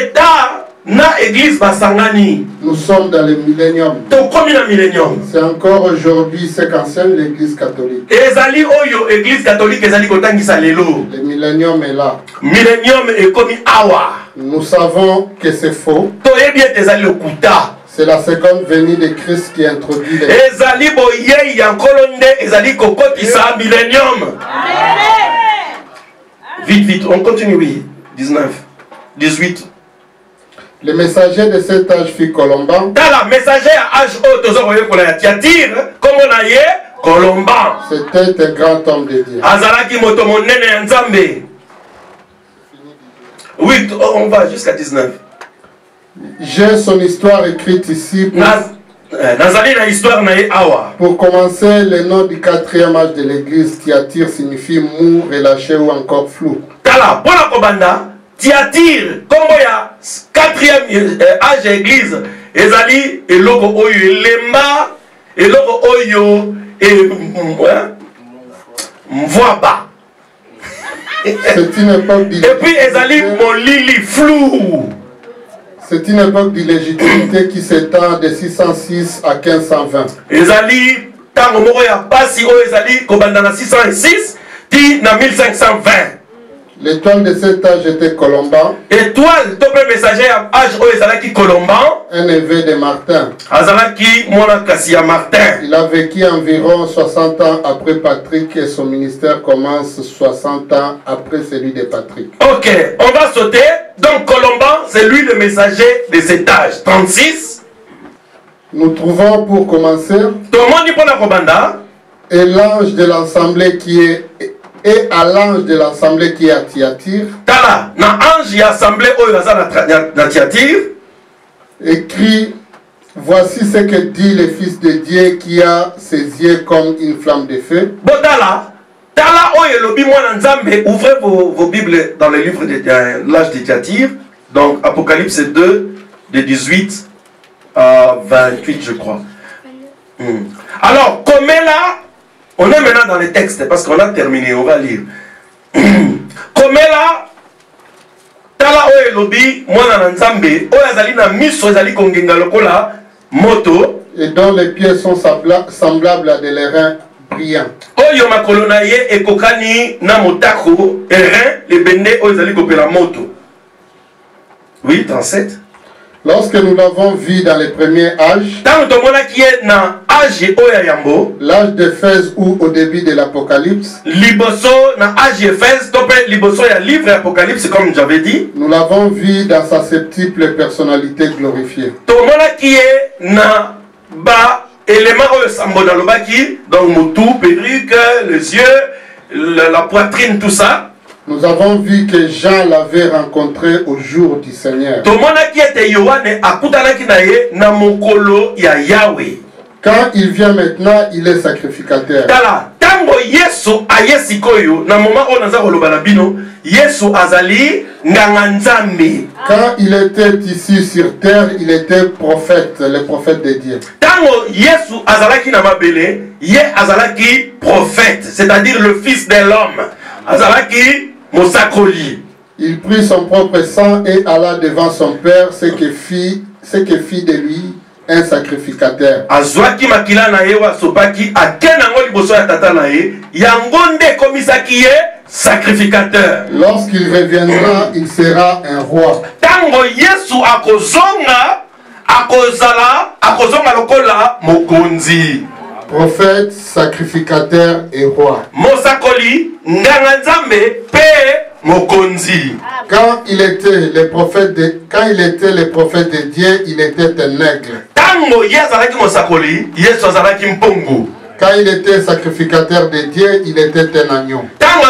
Nous sommes dans le millénium. C'est encore aujourd'hui ce qu'enseigne l'Église catholique. Le millénium est là. Nous savons que c'est faux. C'est la seconde venue de Christ qui introduit les... Vite, on continue. 19, 18. Le messager de cet âge fut Colomban. C'était un grand homme de Dieu. Oui, on va jusqu'à 19. J'ai son histoire écrite ici pour commencer. Le nom du 4e âge de l'église Thyatire signifie mou, relâché ou encore flou. Thyatire, comme il y a 4e âge de l'église, ezali eloko oyo elemba, eloko oyo mvoaba. C'est une époque et puis ezali molili flou. C'est une époque d'illégitimité qui s'étend de 606 à 1520. Ezali tango moko ya pasi oyo ezali kobanda na 606 ti na 1520. L'étoile de cet âge était Colomban. Étoile, ton messager âge oyo ezalaki Colomban. Un neveu de Martin. Azalaki mwana kasi ya Martin. Il a vécu environ 60 ans après Patrick et son ministère commence 60 ans après celui de Patrick. Ok, on va sauter. Donc Colomban, c'est lui le messager de cet âge. 36. Nous trouvons pour commencer et l'ange de l'assemblée qui est Et à l'ange de l'assemblée qui est à Thyatire, tala na ange ya assemblée oyo aza na Thyatire, écrit: voici ce que dit le Fils de Dieu qui a ses yeux comme une flamme de feu. Botala, tala oyo lobi mwana nzambe, ouvrez vos Bibles dans le livre de l'âge de Thyatire, donc Apocalypse 2, de 18 à 28 je crois. Alors, comme là, on est maintenant dans les textes, parce qu'on a terminé, on va lire. Comme là, tala oyo lobi mwana nzambe, oyo azali na miso azali kongenga lokola moto, et dont les pieds sont semblables à des lérins brillants. Oyo makolo na ye ekokani na motako erin le bende oyo ezali kopela moto. Oui, 37. Lorsque nous l'avons vu dans les premiers âges, l'âge d'Éphèse ou au début de l'Apocalypse, nous l'avons vu dans sa septuple personnalité glorifiée. Élément donc motu, perruque, les yeux, la poitrine, tout ça. Nous avons vu que Jean l'avait rencontré au jour du Seigneur. Quand il vient maintenant, il est sacrificateur. Quand il était ici sur terre, il était prophète, le prophète de Dieu. C'est-à-dire le fils de l'homme. Il prit son propre sang et alla devant son père, ce que fit de lui un sacrificateur. Lorsqu'il reviendra, il sera un roi. Prophète, sacrificateur et roi. Quand il était le prophète de Dieu, il était un aigle. Quand il était sacrificateur de Dieu, il était un agneau.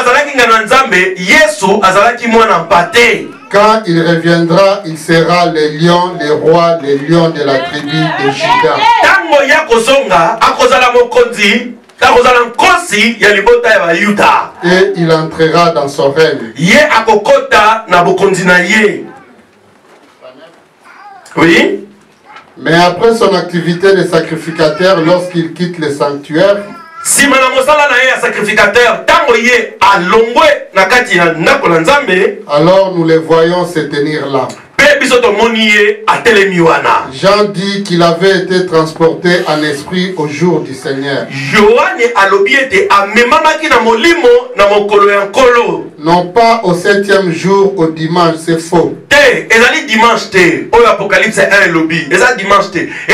Quand il reviendra, il sera le lion, le roi, le lion de la tribu de Juda. Et il entrera dans son règne. Oui. Mais après son activité de sacrificateur, lorsqu'il quitte le sanctuaire, alors nous les voyons se tenir là. Jean dit qu'il avait été transporté en esprit au jour du Seigneur. Non pas au 7e jour, au dimanche, c'est faux. Apocalypse 1 lobby. Dimanche.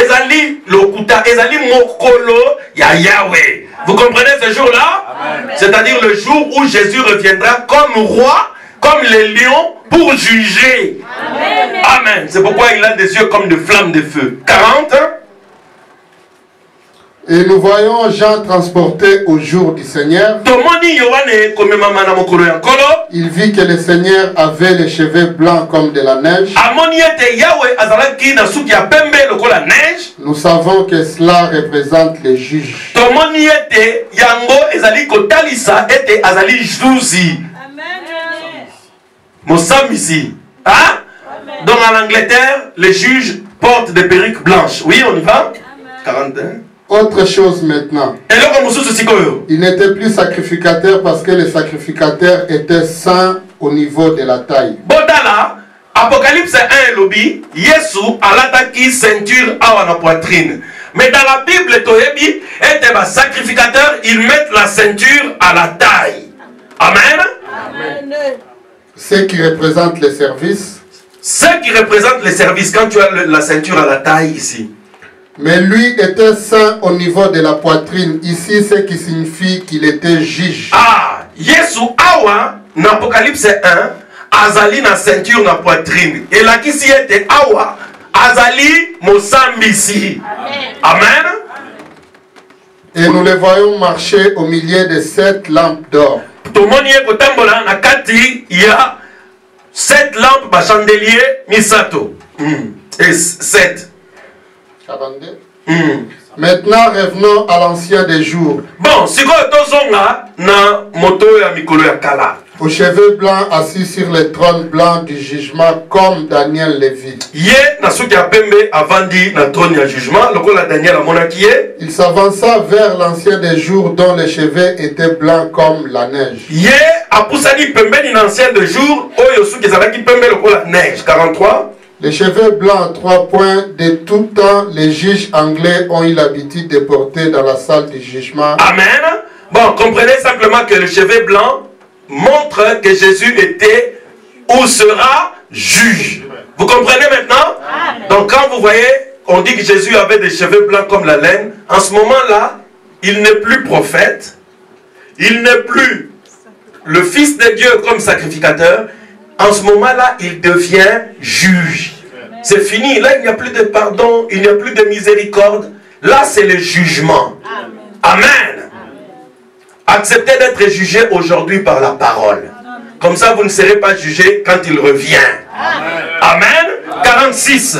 Vous comprenez ce jour-là? C'est-à-dire le jour où Jésus reviendra comme roi, comme les lions, pour juger. Amen. Amen. C'est pourquoi il a des yeux comme de flammes de feu. 40. Et nous voyons Jean transporté au jour du Seigneur. Il vit que le Seigneur avait les cheveux blancs comme de la neige. Nous savons que cela représente les juges. Hein? Donc en Angleterre, les juges portent des perruques blanches. Oui, on y va? 41. Autre chose maintenant. Il n'était plus sacrificateur parce que les sacrificateurs étaient saints au niveau de la taille. Apocalypse 1 lobby, Yesu alataki ceinture à la poitrine. Mais dans la Bible, Toyebi était un sacrificateur, ils mettent la ceinture à la taille. Amen. Amen. Ce qui représente les services. Ce qui représente les services, quand tu as la ceinture à la taille ici. Mais lui était saint au niveau de la poitrine. Ici, ce qui signifie qu'il était juge. Ah, Yesu awa, dans Apocalypse 1, azali na ceinture na poitrine. Et là, qui s'y était awa, azali mosambisi. Amen. Amen. Et nous les voyons marcher au milieu de 7 lampes d'or. tomoni ye kotambola na kati ya 7 lampes ba chandelier misato. Et 7. 42. Maintenant, revenons à l'ancien des jours. Bon, si tozonga na moto ya mikolo ya kala. Aux cheveux blancs assis sur le trône blanc du jugement comme Daniel Lévi. Ye na suki apembe avandi na trône ya jugement, lokola Daniel amonaki ye. Il s'avança vers l'ancien des jours dont les cheveux étaient blancs comme la neige. Ye apusani pembeni na ancien des jours, oyo suki ezalaki pembe lokola neige. 43. Les cheveux blancs, 3 points, de tout temps, les juges anglais ont eu l'habitude de porter dans la salle du jugement. Amen. Bon, comprenez simplement que le cheveu blanc montre que Jésus était ou sera juge. Vous comprenez maintenant? Amen. Donc quand vous voyez, on dit que Jésus avait des cheveux blancs comme la laine, en ce moment-là, il n'est plus prophète, il n'est plus le Fils de Dieu comme sacrificateur. En ce moment-là, il devient juge. C'est fini. Là, il n'y a plus de pardon, il n'y a plus de miséricorde. Là, c'est le jugement. Amen. Acceptez d'être jugé aujourd'hui par la parole. Comme ça, vous ne serez pas jugé quand il revient. Amen. 46.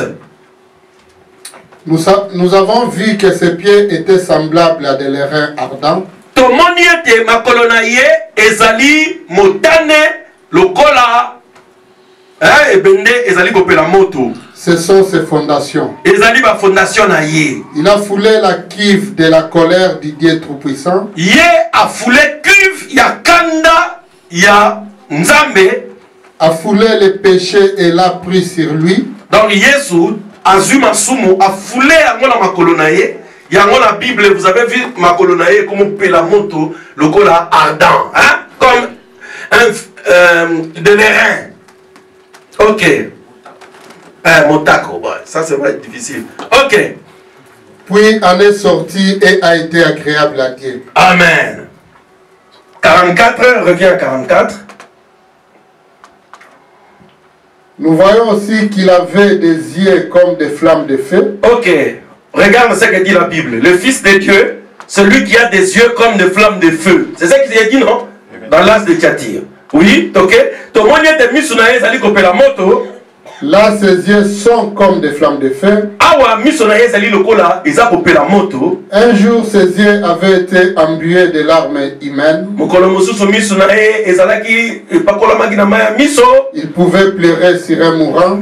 Nous avons vu que ses pieds étaient semblables à des lérins ardents. Tomoniete makolonaye ezali motane lokola ebende ezali kopela moto. Ce sont ses fondations. Ezali ba fondation na ye. Il a foulé la cuve de la colère du Dieu Tout-Puissant. Ye a foulé cuve ya kanda ya Nzambe. A foulé les péchés et l'a pris sur lui. Donc Yesu azuma sumu a foulé yango na makolo na ye. Yango la Bible, vous avez vu makolo na ye comme pela moto lokola ardent, hein? Comme de l'airain. Ok. Motako, bon, ça va être difficile. Ok. Puis en est sorti et a été agréable à Dieu. Amen. 44, reviens à 44. Nous voyons aussi qu'il avait des yeux comme des flammes de feu. Ok. Regarde ce que dit la Bible. Le Fils de Dieu, celui qui a des yeux comme des flammes de feu. C'est ça qu'il a dit, non? Dans l'as de Thyatire. Oui, ok. Là, ses yeux sont comme des flammes de feu. Un jour, ses yeux avaient été embués de larmes humaines. Il pouvait pleurer sur un mourant,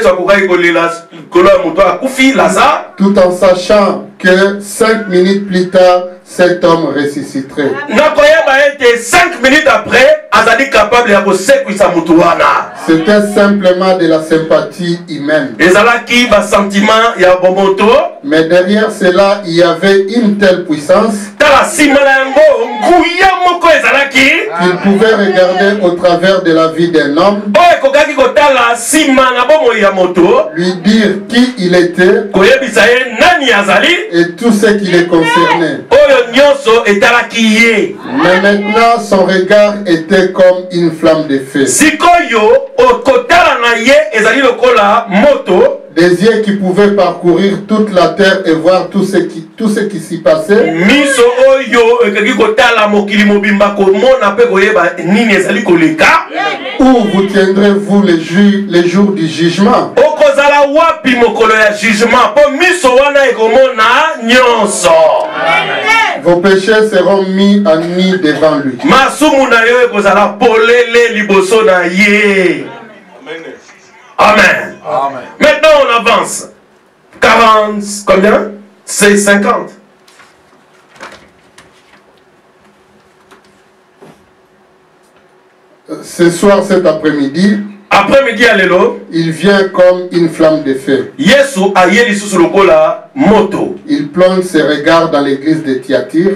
tout en sachant que 5 minutes plus tard, cet homme ressusciterait. 5 minutes après, Azali capable de c'était simplement de la sympathie humaine. Mais derrière cela, il y avait une telle puissance qu'il pouvait regarder au travers de la vie d'un homme, lui dire qui il était et tout ce qui le concernait. Mais maintenant, son regard était comme une flamme de feu. Des yeux qui pouvaient parcourir toute la terre et voir tout ce qui s'y passait. Où vous tiendrez-vous les jours du jugement? Vos péchés seront mis en nid devant lui. Amen. Amen. Maintenant on avance. 40, combien? C'est 50. Ce soir, cet après-midi, après-midi, il vient comme une flamme de feu. Il plonge ses regards dans l'église de Thyatire.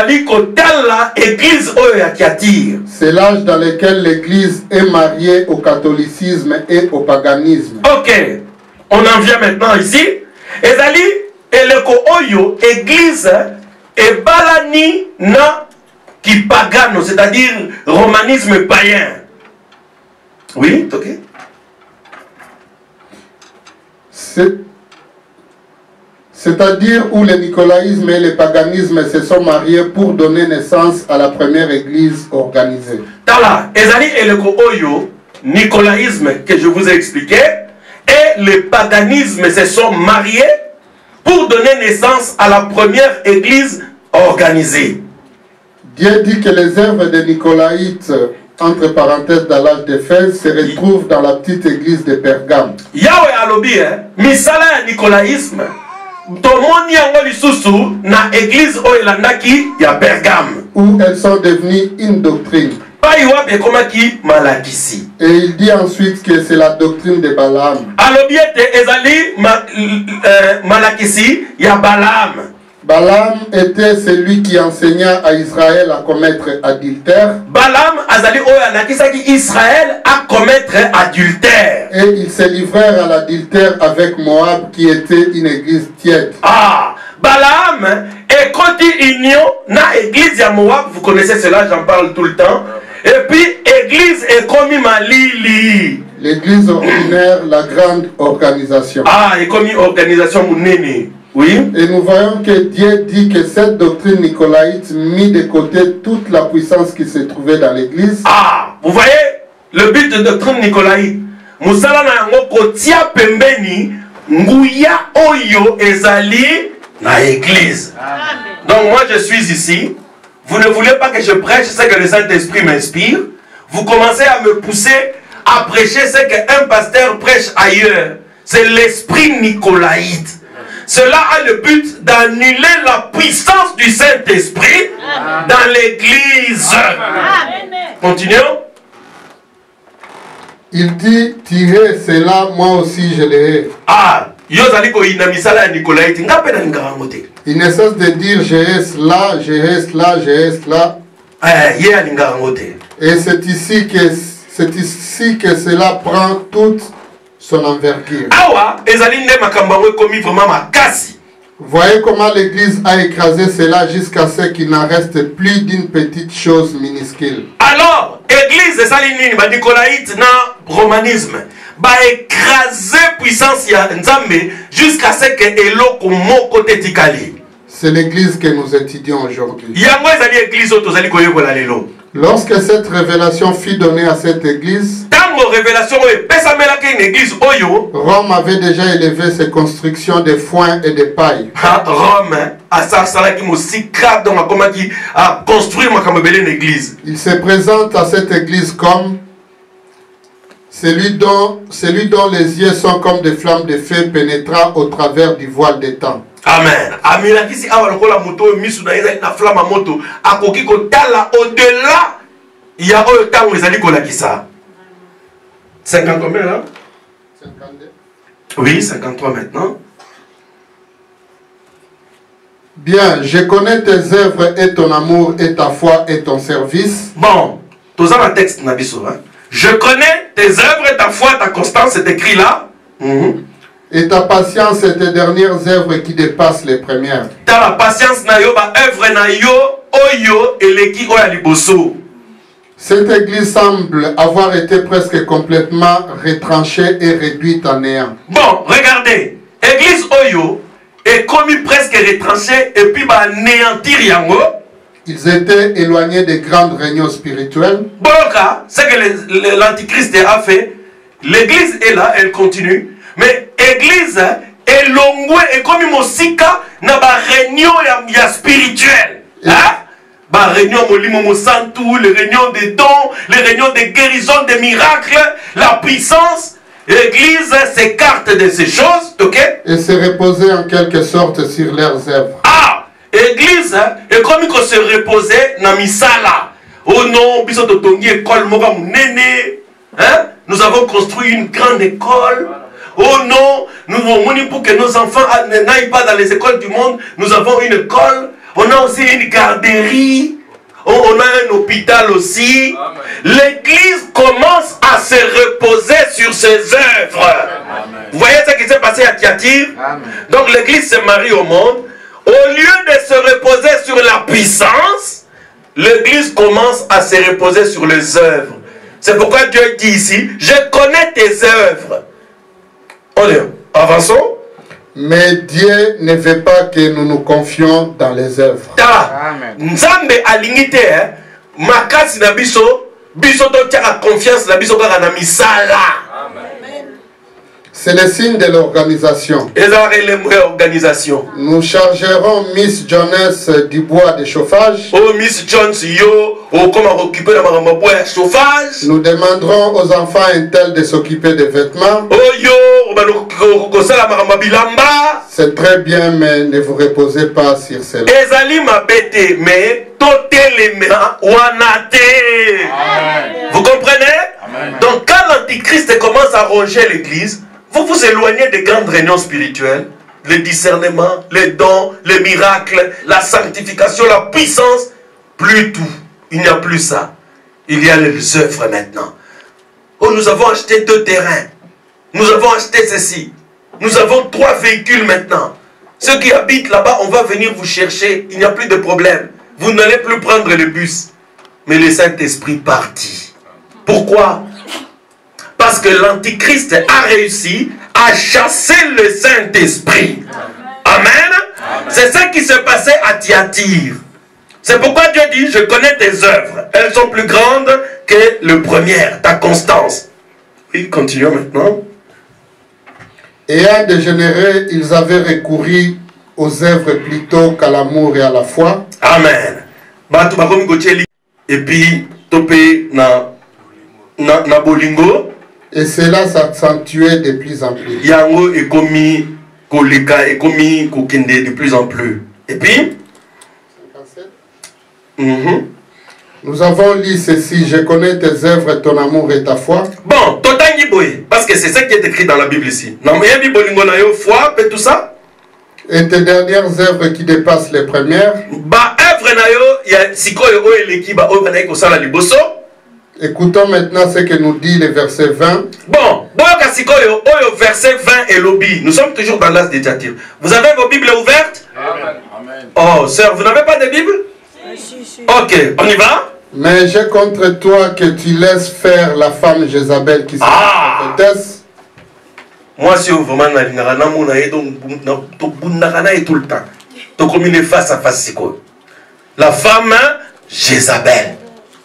C'est l'âge dans lequel l'église est mariée au catholicisme et au paganisme. Ok, on en vient maintenant ici. Ezali eleko oyo église et balani na qui pagano, c'est-à-dire romanisme païen. Oui, ok. C'est-à-dire où le nicolaïsme et le paganisme se sont mariés pour donner naissance à la première église organisée. Tala, ezali eleko oyo, nicolaïsme que je vous ai expliqué, et le paganisme se sont mariés pour donner naissance à la première église organisée. Dieu dit que les œuvres des nicolaïtes, entre parenthèses dans l'âge d'Éphèse, se retrouvent dans la petite église de Pergame. Yahweh alobi, misala ya nicolaïsme, tomoni yango lisusu na église oyo elandaki ya Pergame. Où elles sont devenues une doctrine. Et il dit ensuite que c'est la doctrine de Balaam. Balaam était celui qui enseigna à Israël à commettre adultère. Et ils se livrèrent à l'adultère avec Moab qui était une église tiède. Balaam est connu union na église ya Moab, vous connaissez cela, j'en parle tout le temps. Et puis église est commis Malili. L'église ordinaire, la grande organisation. Et commis organisation Mounene. Oui. Et nous voyons que Dieu dit que cette doctrine nicolaïte mit de côté toute la puissance qui se trouvait dans l'église. Vous voyez le but de doctrine nicolaïte. Musala na yango kotia pembeni nguya oyo ezali na église. Donc moi je suis ici. Vous ne voulez pas que je prêche ce que le Saint-Esprit m'inspire. Vous commencez à me pousser à prêcher ce qu'un pasteur prêche ailleurs. C'est l'esprit nicolaïte. Cela a le but d'annuler la puissance du Saint-Esprit dans l'église. Continuons. Il dit, tirez cela, moi aussi je l'ai. Il ne cesse de dire, j'ai cela, j'ai cela, j'ai cela. Et c'est ici que cela prend toute son envergure. Voyez comment l'église a écrasé cela jusqu'à ce qu'il n'en reste plus d'une petite chose minuscule. Alors, l'église de Salinine, nicolaïte, na romanisme, écraser puissance ya Nzambe jusqu'à ce que eloko moko tetikali. C'est l'église que nous étudions aujourd'hui. Yango ezali église oyo tozali koyekola lelo. Lorsque cette révélation fut donnée à cette église, Rome avait déjà élevé ses constructions de foin et de paille. Il se présente à cette église comme celui dont les yeux sont comme des flammes de feu pénétrant au travers du voile des temps. Amen. Amilakisi awa lokola moto misu na ezali na flamme moto akoki kotala au-delà ya oyo tango ezali kolakisa. 50 combien là? 52. Oui, 53 maintenant. Bien, je connais tes œuvres et ton amour et ta foi et ton service. Bon, tous un texte nabiso, hein? Je connais tes œuvres et ta foi, ta constance, c'est écrit là. Et ta patience et tes dernières œuvres qui dépassent les premières. Ta la patience na yo ba œuvre na yo oyo eleki oya liboso. Cette église semble avoir été presque complètement retranchée et réduite à néant. Bon, regardez, église oyo est commis presque retranchée et puis ba anéantir yango. Ils étaient éloignés des grandes réunions spirituelles. Boloka, c'est que l'antichrist a fait. L'église est là, elle continue. Mais l'église est longue et comme mosika na ba réunion ya spirituelle. Hein? Ba réunion molimo mosantu, les réunions des dons, les réunions de guérison, des miracles, la puissance. L'église s'écarte de ces choses, ok? Et se reposer en quelque sorte sur leurs œuvres. Église est comme qu'on se reposait dans misala. Oh non, biso totongi école moka munene. Hein? Nous avons construit une grande école. Oh non, nous avons pour que nos enfants n'aillent pas dans les écoles du monde. Nous avons une école. On a aussi une garderie. On a un hôpital aussi. L'église commence à se reposer sur ses œuvres. Vous voyez ce qui s'est passé à Thyatire? Donc l'église se marie au monde. Au lieu de se reposer sur la puissance, l'église commence à se reposer sur les œuvres. C'est pourquoi Dieu dit ici, je connais tes œuvres. Allez, avançons. Mais Dieu ne veut pas que nous nous confions dans les œuvres. Nzambe alingi makasi na biso to tiaka confiance na biso kaka na misala. C'est le signe de l'organisation. Nous chargerons Miss Jones du bois de chauffage. Oh, Miss Jones, comment occuper la bois de chauffage. Nous demanderons aux enfants Intel de s'occuper des vêtements. C'est très bien, mais ne vous reposez pas sur cela. Vous comprenez? Donc quand l'Antichrist commence à ronger l'église, vous vous éloignez des grandes réunions spirituelles, le discernement, les dons, les miracles, la sanctification, la puissance, plus tout. Il n'y a plus ça. Il y a les œuvres maintenant. Oh, nous avons acheté 2 terrains. Nous avons acheté ceci. Nous avons 3 véhicules maintenant. Ceux qui habitent là-bas, on va venir vous chercher. Il n'y a plus de problème. Vous n'allez plus prendre le bus. Mais le Saint-Esprit partit. Pourquoi? Parce que l'Antichrist a réussi à chasser le Saint-Esprit. Amen. C'est ça qui se passait à Thyatire. C'est pourquoi Dieu dit, je connais tes œuvres. Elles sont plus grandes que le premier, ta constance. Oui, continuons maintenant. Ayant dégénéré, ils avaient recouru aux œuvres plutôt qu'à l'amour et à la foi. Amen. Et puis, topé na bolingo. Et cela s'accentuait de plus en plus. Yango est commis koleka est commis kokende de plus en plus. Et puis 57. Nous avons lu ceci, je connais tes œuvres, ton amour et ta foi. Bon, totangi boy, parce que c'est ça qui est écrit dans la Bible ici. Namoyebi bolingo na yo foi et tout ça. Et tes dernières œuvres qui dépassent les premières. Ba œuvre na yo ya sikoyo o eleki ba o na ko sala liboso. Écoutons maintenant ce que nous dit le verset 20. Bon, verset 20 et lobby. Nous sommes toujours dans l'as de Thyatire. Vous avez vos Bibles ouvertes? Amen. Oh, sœur, vous n'avez pas de Bible? Si. Ok, on y va? Mais j'ai contre toi que tu laisses faire la femme Jézabel qui s'est prophétesse. Moi, si vous vraiment tout le temps. Donc, comme il est face à face, la femme Jézabel.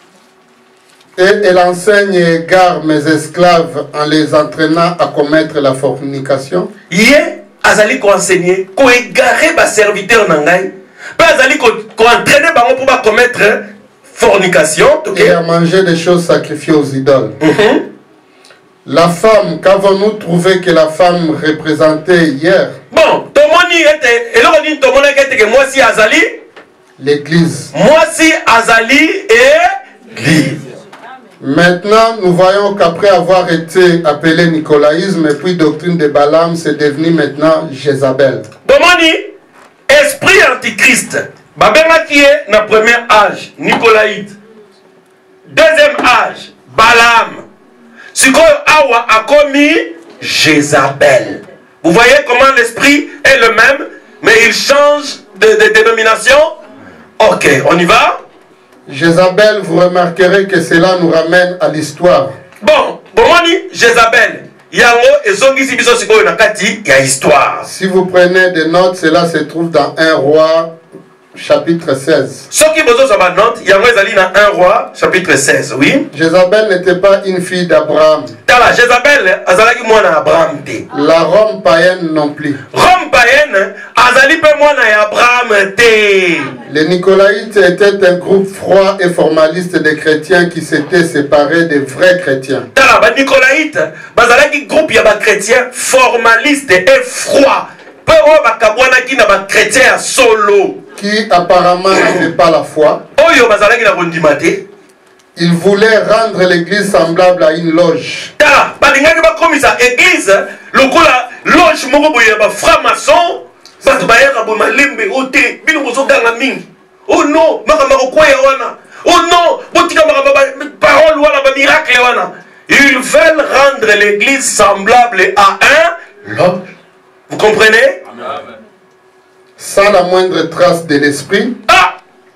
Et elle enseigne et égare mes esclaves en les entraînant à commettre la fornication. Hier, azali ko enseigner, ko égarer ba serviteur nangai, pas azali ko entraîner ba pour pas commettre fornication, et à manger des choses sacrifiées aux idoles. La femme, qu'avons-nous trouvé que la femme représentait hier? Bon, tomoni était, et là on dit tomoni était que moi si azali, l'église. Moi si azali et l'église. Maintenant, nous voyons qu'après avoir été appelé nicolaïsme et puis doctrine de Balaam, c'est devenu maintenant Jézabel. Domani, esprit antichrist. Babena qui est dans le premier âge, Nicolaïde. Deuxième âge, Balaam. Sikoyo Awa a commis Jézabel. Vous voyez comment l'esprit est le même, mais il change de dénomination. Ok, on y va? Jézabel, vous remarquerez que cela nous ramène à l'histoire. Bon, Jézabel. Yango et zongi si biso sikoyo nakati, il y a histoire. Si vous prenez des notes, cela se trouve dans 1 Roi, chapitre 16. Ce qui besoin sur ma note, Yango ezali dans 1 Roi, chapitre 16, oui. Jézabel n'était pas une fille d'Abraham. Tala, Jézabel, azalaki mwana Abraham te. La Rome païenne non plus. Rome païenne, azali pe mwana Abraham te. Les Nicolaïtes étaient un groupe froid et formaliste de chrétiens qui s'étaient séparés des vrais chrétiens. Tala, ba Nicolaïte, bazalaki groupe ya ba chrétiens formaliste et froid. Pe o ba kabwana ki na ba chrétien solo. Qui apparemment n'avaient pas la foi. Oyo bazalaki na bondima te. Ils voulaient rendre l'église semblable à une loge. Tala, balingaki ba komisa église, lokola loge moko boye ba franc-maçon. Bato bayaka bo malembe ote bino bozoganga mingi. Oh non, makamako kwaya wana. Oh non, botika makamaba parole wana ba miracle wana. Ils veulent rendre l'église semblable à un loge. Vous comprenez? Amen. Sans la moindre trace de l'esprit. Ah!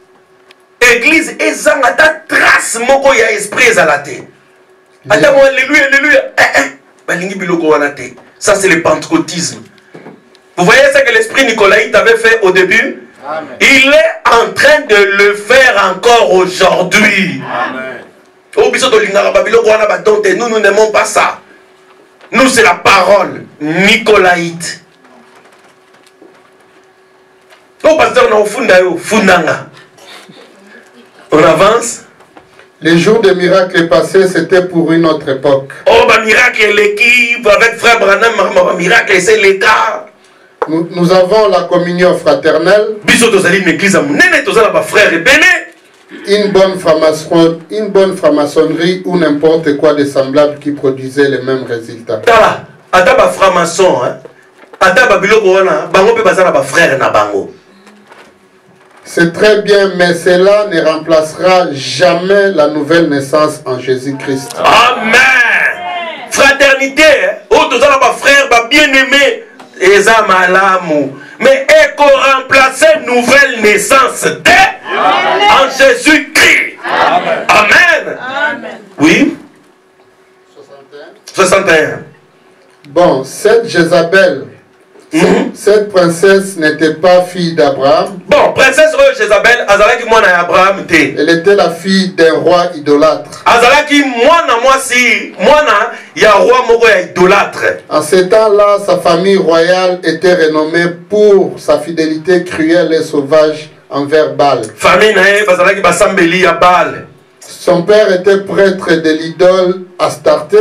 Église ezanga ta trace moko ya esprit ezalate. Ata mo, alléluia, alléluia. Balingi biloko wana te. Ça c'est le pentecôtisme. Vous voyez ce que l'esprit nicolaïte avait fait au début? Amen. Il est en train de le faire encore aujourd'hui. Nous n'aimons pas ça. Nous, c'est la parole nicolaïte. On avance. Les jours des miracles passés, c'était pour une autre époque. Oh, bah miracle, l'équipe avec frère Branham, miracle, c'est les cas. Nous avons la communion fraternelle. Une bonne franc-maçonnerie ou n'importe quoi de semblable qui produisait les mêmes résultats. Franc-maçon, c'est très bien, mais cela ne remplacera jamais la nouvelle naissance en Jésus-Christ. Amen. Fraternité, frère, bien-aimé, mais éco-remplacer nouvelle naissance en Jésus-Christ. Amen. Amen. Amen. Oui. 61. Bon, cette Jézabel, cette princesse n'était pas fille d'Abraham. Bon, princesse Jézabel, elle était la fille d'un roi idolâtre. En ce temps-là, sa famille royale était renommée pour sa fidélité cruelle et sauvage envers Baal. Son père était prêtre de l'idole Astarté.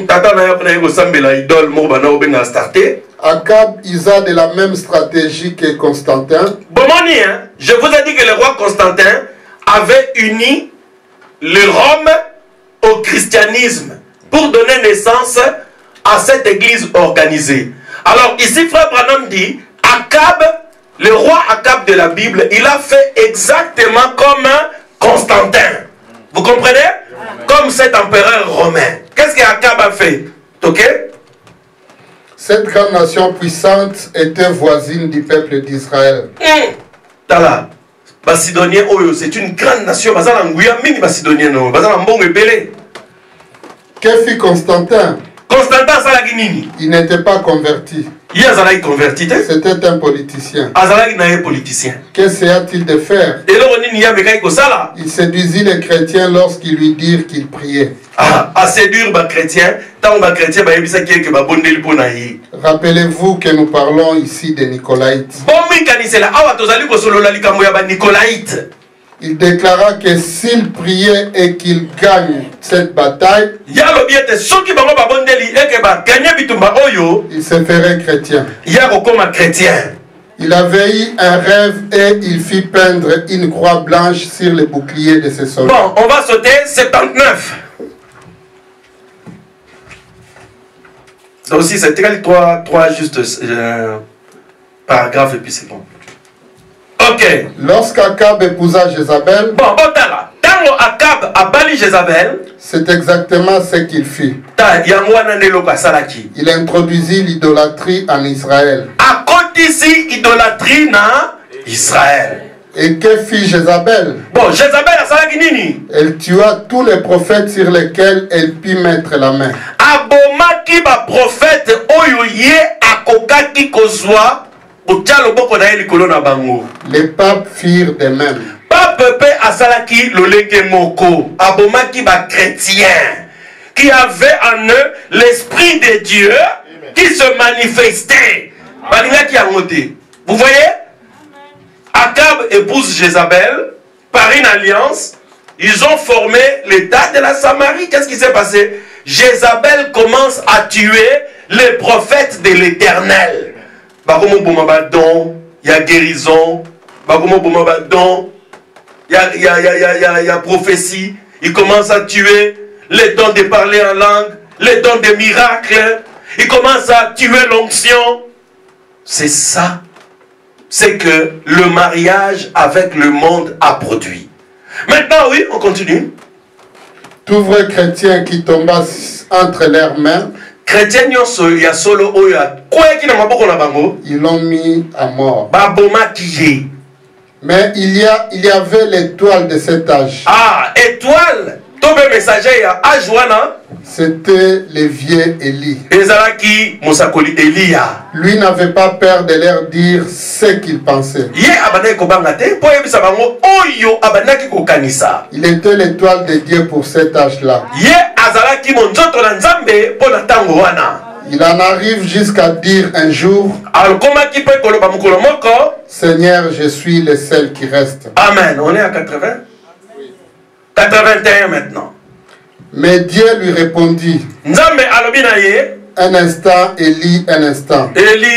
Akab usa de la même stratégie que Constantin. Je vous ai dit que le roi Constantin avait uni le Rome au christianisme pour donner naissance à cette église organisée. Alors ici, frère Branham dit, Akab, le roi Akab de la Bible, il a fait exactement comme Constantin. Vous comprenez? Comme cet empereur romain. Qu'est-ce qu'Akab a fait? Ok? Cette grande nation puissante était voisine du peuple d'Israël. Tala, Basidonien, c'est une grande nation. Que fit Constantin? Constantin, ça l'a nini. Il n'était pas converti. C'était un politicien. Que sert-il de faire? Il séduisit les chrétiens lorsqu'ils lui dirent qu'il priait. Rappelez-vous que nous parlons ici des Nicolaïtes. Il déclara que s'il priait et qu'il gagne cette bataille, il se ferait chrétien. Il avait eu un rêve et il fit peindre une croix blanche sur le bouclier de ses soldats. Bon, on va sauter 79. Donc aussi, c'est égal 3 juste paragraphes et puis c'est bon. Ok. Lorsqu'Akab épousa Jézabel, bon, là. Tango Akab a bali Jézabel, c'est exactement ce qu'il fit. Il introduisit l'idolâtrie en Israël. A ici idolâtrie na Israël. Et que fit Jézabel? Bon, Jézabel a salaki nini? Elle tua tous les prophètes sur lesquels elle put mettre la main. Abomaki ba prophète oyoye akokaki kozwa otalo boko na elikolo na bango. Les papes firent de même. Pape pe asalaki lolenge moko. Abomaki ba chrétiens qui avaient en eux l'esprit de Dieu qui se manifestait. Vous voyez? Akab épouse Jézabel par une alliance. Ils ont formé l'état de la Samarie. Qu'est-ce qui s'est passé? Jézabel commence à tuer les prophètes de l'Éternel. Il y a guérison. Il y a prophétie. Il commence à tuer les dons de parler en langue, les dons de miracles. Il commence à tuer l'onction. C'est ça. C'est que le mariage avec le monde a produit. Maintenant, oui, on continue. Tout vrai chrétien qui tomba entre leurs mains, ils l'ont mis à mort. Mais il y avait l'étoile de cet âge. Ah, étoile C'était le vieux Élie. Lui n'avait pas peur de leur dire ce qu'il pensait. Il était l'étoile de Dieu pour cet âge-là. Il en arrive jusqu'à dire un jour, Seigneur, je suis le seul qui reste. Amen. On est à 80? 81 maintenant. Mais Dieu lui répondit, un instant, Élie, un instant.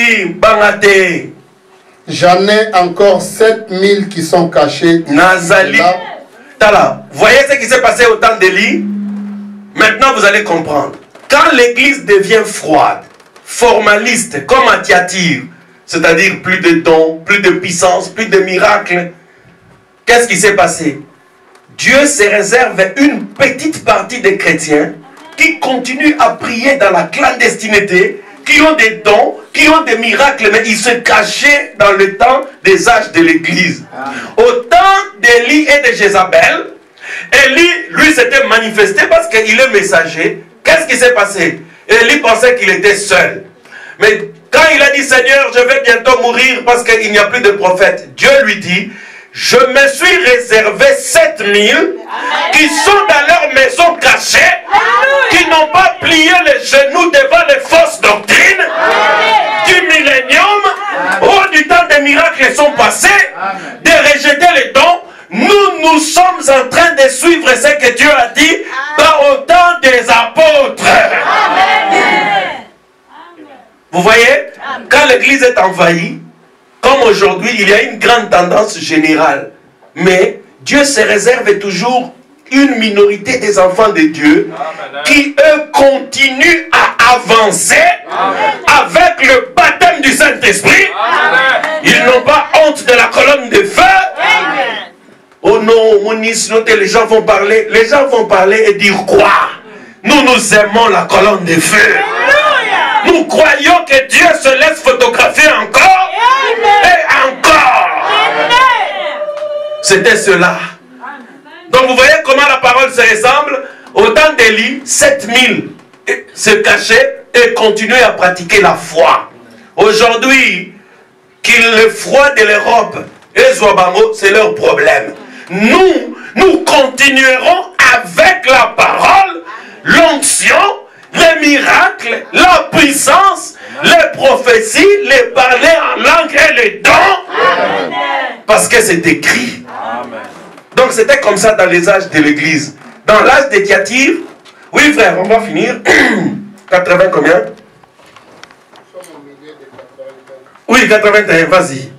J'en ai encore 7000 qui sont cachés. Tala, voyez ce qui s'est passé au temps d'Élie? Maintenant vous allez comprendre. Quand l'église devient froide, formaliste, comme à Thyatire, c'est-à-dire plus de dons, plus de puissance, plus de miracles, qu'est-ce qui s'est passé? Dieu se réserve une petite partie des chrétiens qui continuent à prier dans la clandestinité, qui ont des dons, qui ont des miracles, mais ils se cachaient dans le temps des âges de l'église. Au temps d'Élie et de Jézabel, Élie, lui, s'était manifesté parce qu'il est messager. Qu'est-ce qui s'est passé? Élie pensait qu'il était seul. Mais quand il a dit, Seigneur, je vais bientôt mourir parce qu'il n'y a plus de prophète, Dieu lui dit, je me suis réservé 7000 qui sont dans leur maison cachée, qui n'ont pas plié les genoux devant les fausses doctrines du millénium, où du temps des miracles sont passés, de rejeter les dons. Nous sommes en train de suivre ce que Dieu a dit dans au temps des apôtres. Vous voyez, quand l'église est envahie, comme aujourd'hui, il y a une grande tendance générale. Mais Dieu se réserve toujours une minorité des enfants de Dieu qui, eux, continuent à avancer avec le baptême du Saint-Esprit. Ils n'ont pas honte de la colonne de feu. Oh non, les gens vont parler. Les gens vont parler et dire quoi? Nous aimons la colonne de feu. Nous croyons que Dieu se laisse photographier encore et encore. C'était cela. Donc vous voyez comment la parole se ressemble. Au temps d'Élie, 7000 se cachaient et continuaient à pratiquer la foi. Aujourd'hui, le froid de l'Europe et Zouabango, c'est leur problème. Nous continuerons avec la parole, l'onction, les miracles, la puissance, les prophéties, les parler en langue et les dons. Amen. Parce que c'est écrit. Amen. Donc c'était comme ça dans les âges de l'église. Dans l'âge de Thyatire, oui frère, on va finir. 80 combien? Oui, 81, vas-y.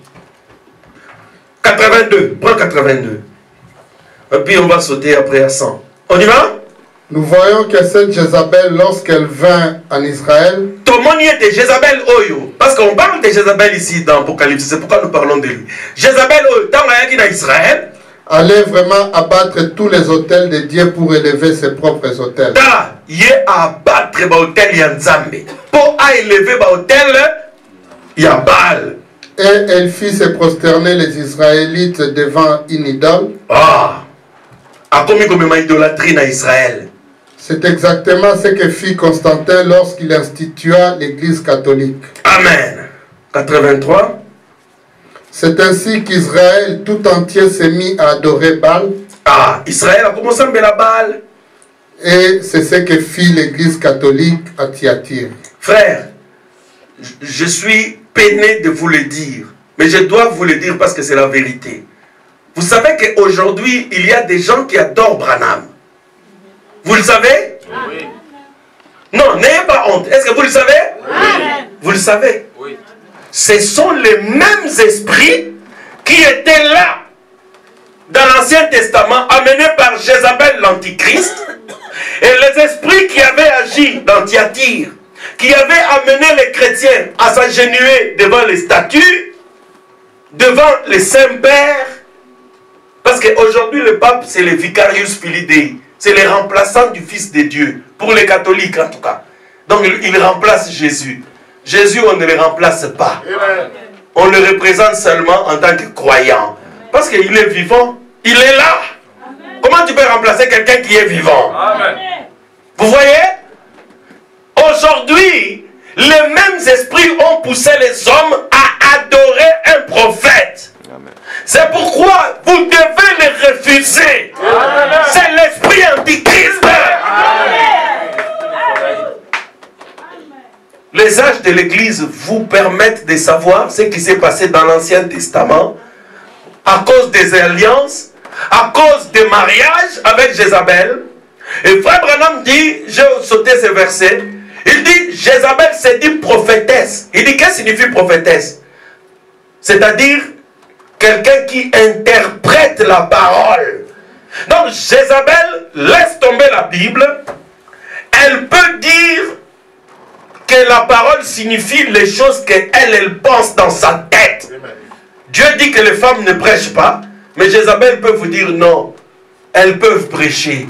82, prends 82. Et puis on va sauter après à 100. On y va? Nous voyons que cette Jézabel, lorsqu'elle vint en Israël, parce qu'on parle de Jézabel ici dans l'Apocalypse, c'est pourquoi nous parlons de lui. Jézabel, dans Israël, allait vraiment abattre tous les autels de Dieu pour élever ses propres autels. Abattre les autels Yanzambe. Pour élever les autels Yabal. Et elle fit se prosterner les Israélites devant une idole. A commis comme une idolâtrie dans Israël. C'est exactement ce que fit Constantin lorsqu'il institua l'Église catholique. Amen. 83. C'est ainsi qu'Israël tout entier s'est mis à adorer Baal. Israël a commencé à adorer Baal. Et c'est ce que fit l'Église catholique à Thyatire. Frère, je suis peiné de vous le dire, mais je dois vous le dire parce que c'est la vérité. Vous savez qu'aujourd'hui, il y a des gens qui adorent Branham. Vous le savez? Oui. Non, n'ayez pas honte. Est-ce que vous le savez? Oui. Vous le savez? Oui. Ce sont les mêmes esprits qui étaient là dans l'Ancien Testament, amenés par Jézabel l'Antichrist, et les esprits qui avaient agi dans Thyatire, qui avaient amené les chrétiens à s'agenouiller devant les statues, devant les saints-pères, parce qu'aujourd'hui le pape c'est le Vicarius Filii Dei. C'est le remplaçant du Fils de Dieu, pour les catholiques en tout cas. Donc il remplace Jésus. Jésus, on ne le remplace pas. On le représente seulement en tant que croyant. Parce qu'il est vivant, il est là. Comment tu peux remplacer quelqu'un qui est vivant? Amen. Vous voyez? Aujourd'hui, les mêmes esprits ont poussé les hommes à adorer un prophète. C'est pourquoi vous devez les refuser. C'est l'esprit antichrist. Les âges de l'Église vous permettent de savoir ce qui s'est passé dans l'Ancien Testament à cause des alliances, à cause des mariages avec Jézabel. Et Frère Branham dit, j'ai sauté ce verset, il dit, Jézabel s'est dit prophétesse. Il dit, qu'est-ce que signifie prophétesse? C'est-à-dire, quelqu'un qui interprète la parole. Donc, Jézabel laisse tomber la Bible. Elle peut dire que la parole signifie les choses qu'elle pense dans sa tête. Dieu dit que les femmes ne prêchent pas, mais Jézabel peut vous dire non. Elles peuvent prêcher.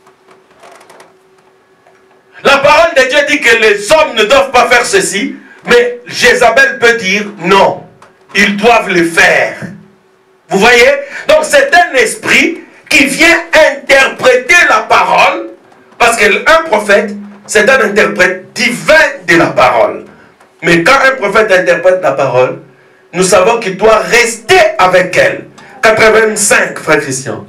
La parole de Dieu dit que les hommes ne doivent pas faire ceci, mais Jézabel peut dire non. Ils doivent le faire. Vous voyez? Donc c'est un esprit qui vient interpréter la parole, parce qu'un prophète, c'est un interprète divin de la parole. Mais quand un prophète interprète la parole, nous savons qu'il doit rester avec elle. 85, frère Christian.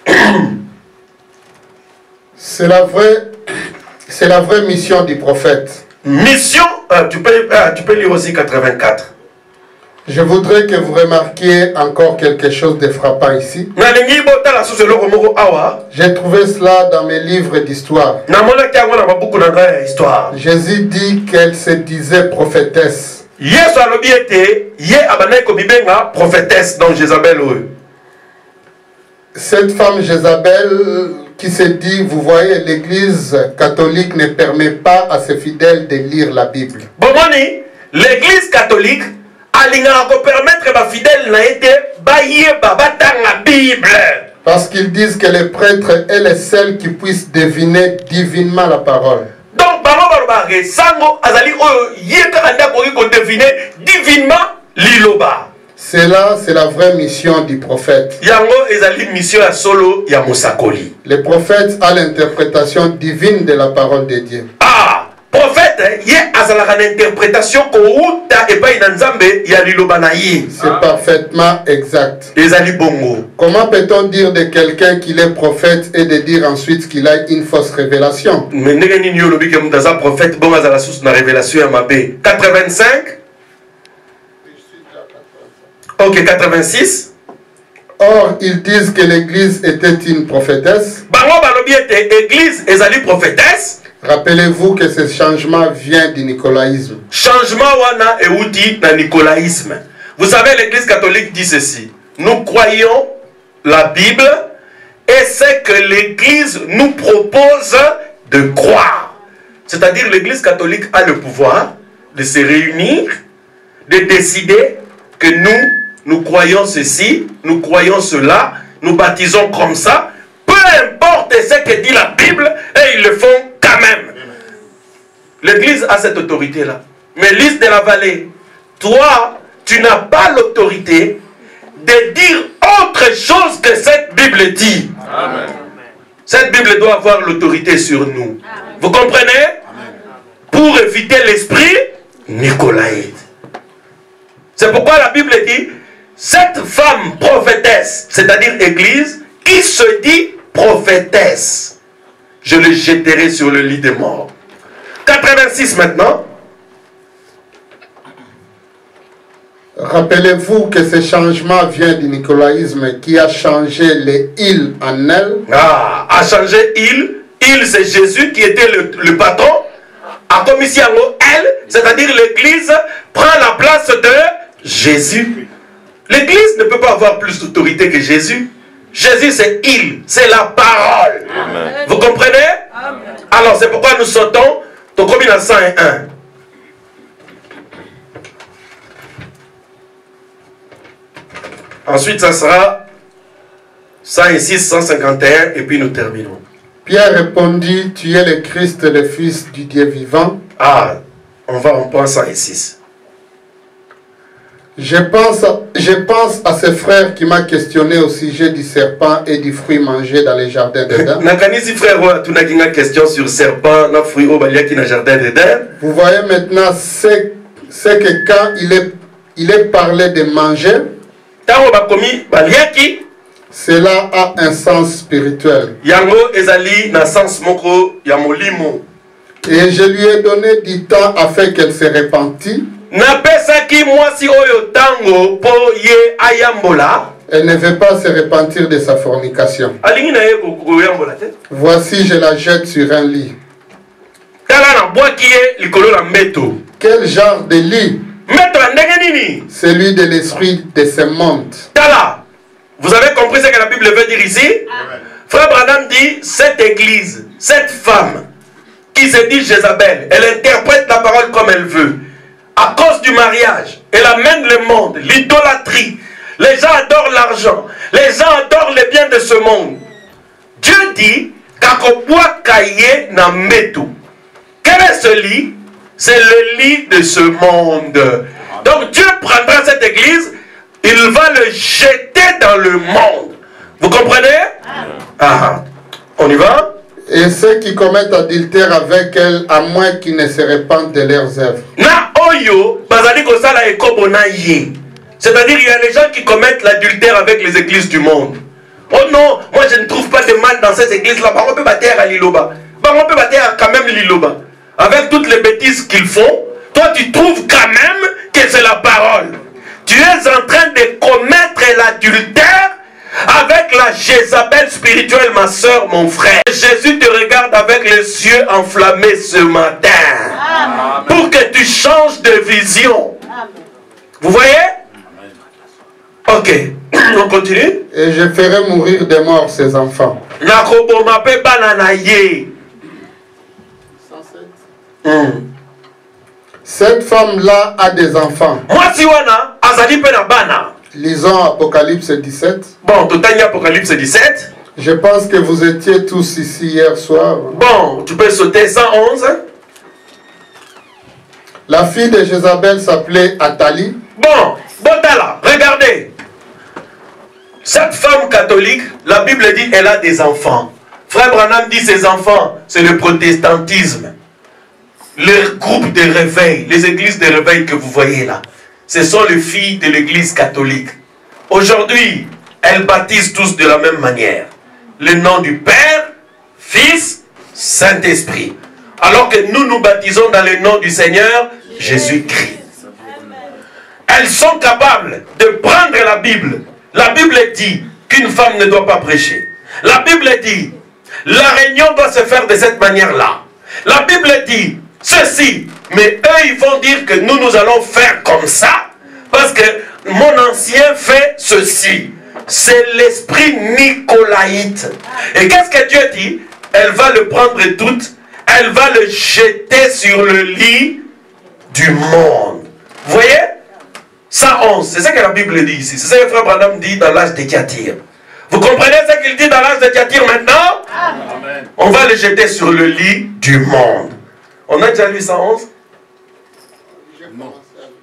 C'est la vraie mission du prophète. Mission, tu peux lire aussi 84. Je voudrais que vous remarquiez encore quelque chose de frappant ici. J'ai trouvé cela dans mes livres d'histoire. Jésus dit qu'elle se disait prophétesse. Cette femme Jézabel qui se dit, vous voyez, l'Église catholique ne permet pas à ses fidèles de lire la Bible. L'Église catholique permettre à fidèles la Bible. Parce qu'ils disent que les prêtres est les seuls qui puissent deviner divinement la parole. Donc, deviner divinement l'iloba. Cela, c'est la vraie mission du prophète. Le prophète a l'interprétation divine de la parole de Dieu. Ah, prophète, il y a une interprétation c'est parfaitement exact. Comment peut-on dire de quelqu'un qu'il est prophète et de dire ensuite qu'il a une fausse révélation? 85. Ok, 86. Or, ils disent que l'Église était une prophétesse. Rappelez-vous que ce changement vient du nicolaïsme. Changement wana eudi na nicolaïsme. Vous savez, l'Église catholique dit ceci. Nous croyons la Bible et c'est que l'Église nous propose de croire. C'est-à-dire l'Église catholique a le pouvoir de se réunir, de décider que nous croyons ceci, nous croyons cela, nous baptisons comme ça. Peu importe ce que dit la Bible, et ils le font quand même. L'Église a cette autorité-là. Mais Lys de la Vallée, toi, tu n'as pas l'autorité de dire autre chose que cette Bible dit. Amen. Cette Bible doit avoir l'autorité sur nous. Amen. Vous comprenez? Amen. Pour éviter l'esprit nicolaïde. C'est pourquoi la Bible dit, cette femme prophétesse, c'est-à-dire Église, qui se dit prophétesse, je le jetterai sur le lit des morts. 86 maintenant. Rappelez-vous que ce changement vient du nicolaïsme qui a changé les il en elle. Ah, a changé il. Il, c'est Jésus qui était le patron. A commis elle, c'est-à-dire l'Église, prend la place de Jésus. L'Église ne peut pas avoir plus d'autorité que Jésus. Jésus, c'est il, c'est la parole. Amen. Vous comprenez? Amen. Alors, c'est pourquoi nous sautons. Donc, comme il y a 101. Ensuite, ça sera 106, 151, et puis nous terminons. Pierre répondit, tu es le Christ, le Fils du Dieu vivant. Ah, on va en prendre 106. Je pense à ce frère qui m'a questionné au sujet du serpent et du fruit mangé dans les jardins d'Éden. Question sur serpent, na fruit au baliaki na jardin d'Éden. Vous voyez maintenant c'est que quand il est parlé de manger, cela a un sens spirituel. Yango ezali na sens moko ya molimo. Et je lui ai donné du temps afin qu'elle se repentit. Elle ne veut pas se repentir de sa fornication. Voici, je la jette sur un lit. Quel genre de lit? Celui de l'esprit de ce monde. Vous avez compris ce que la Bible veut dire ici? Frère Branham dit, cette église, cette femme qui se dit Jézabel, elle interprète la parole comme elle veut. À cause du mariage, elle amène le monde, l'idolâtrie. Les gens adorent l'argent. Les gens adorent les biens de ce monde. Dieu dit, quel est ce lit? C'est le lit de ce monde. Donc Dieu prendra cette église, il va le jeter dans le monde. Vous comprenez? Ah, on y va? Et ceux qui commettent adultère avec elle, à moins qu'ils ne se répandent de leurs œuvres. C'est-à-dire il y a les gens qui commettent l'adultère avec les églises du monde. Oh non, moi je ne trouve pas de mal dans ces églises-là. On peut battre à Liloba. On peut battre quand même Liloba. Avec toutes les bêtises qu'ils font, toi tu trouves quand même que c'est la parole. Tu es en train de commettre l'adultère avec la Jézabel spirituelle, ma soeur, mon frère. Jésus te regarde avec les yeux enflammés ce matin. Amen. Pour que tu changes de vision. Amen. Vous voyez? Ok, on continue. Et je ferai mourir de mort ces enfants. Cette femme-là a des enfants. Lisons Apocalypse 17. Bon, tout à Apocalypse 17. Je pense que vous étiez tous ici hier soir. Bon, tu peux sauter 111. La fille de Jézabel s'appelait Athalie. Bon, Botala, regardez. Cette femme catholique, la Bible dit elle a des enfants. Frère Branham dit ses enfants, c'est le protestantisme. Le groupe de réveil, les églises de réveil que vous voyez là. Ce sont les filles de l'église catholique. Aujourd'hui, elles baptisent tous de la même manière. Le nom du Père, Fils, Saint-Esprit. Alors que nous nous baptisons dans le nom du Seigneur, Jésus-Christ. Elles sont capables de prendre la Bible. La Bible dit qu'une femme ne doit pas prêcher. La Bible dit, la réunion doit se faire de cette manière-là. La Bible dit ceci, mais eux ils vont dire que nous allons faire comme ça, parce que mon ancien fait ceci. C'est l'esprit nicolaïte. Et qu'est-ce que Dieu dit? Elle va le prendre tout, elle va le jeter sur le lit du monde. Vous voyez? 111, c'est ce que la Bible dit ici. C'est ce que Frère Branham dit dans l'âge de Thyatire. Vous comprenez ce qu'il dit dans l'âge de Thyatire maintenant? Amen. On va le jeter sur le lit du monde. On a déjà lu 111? Non.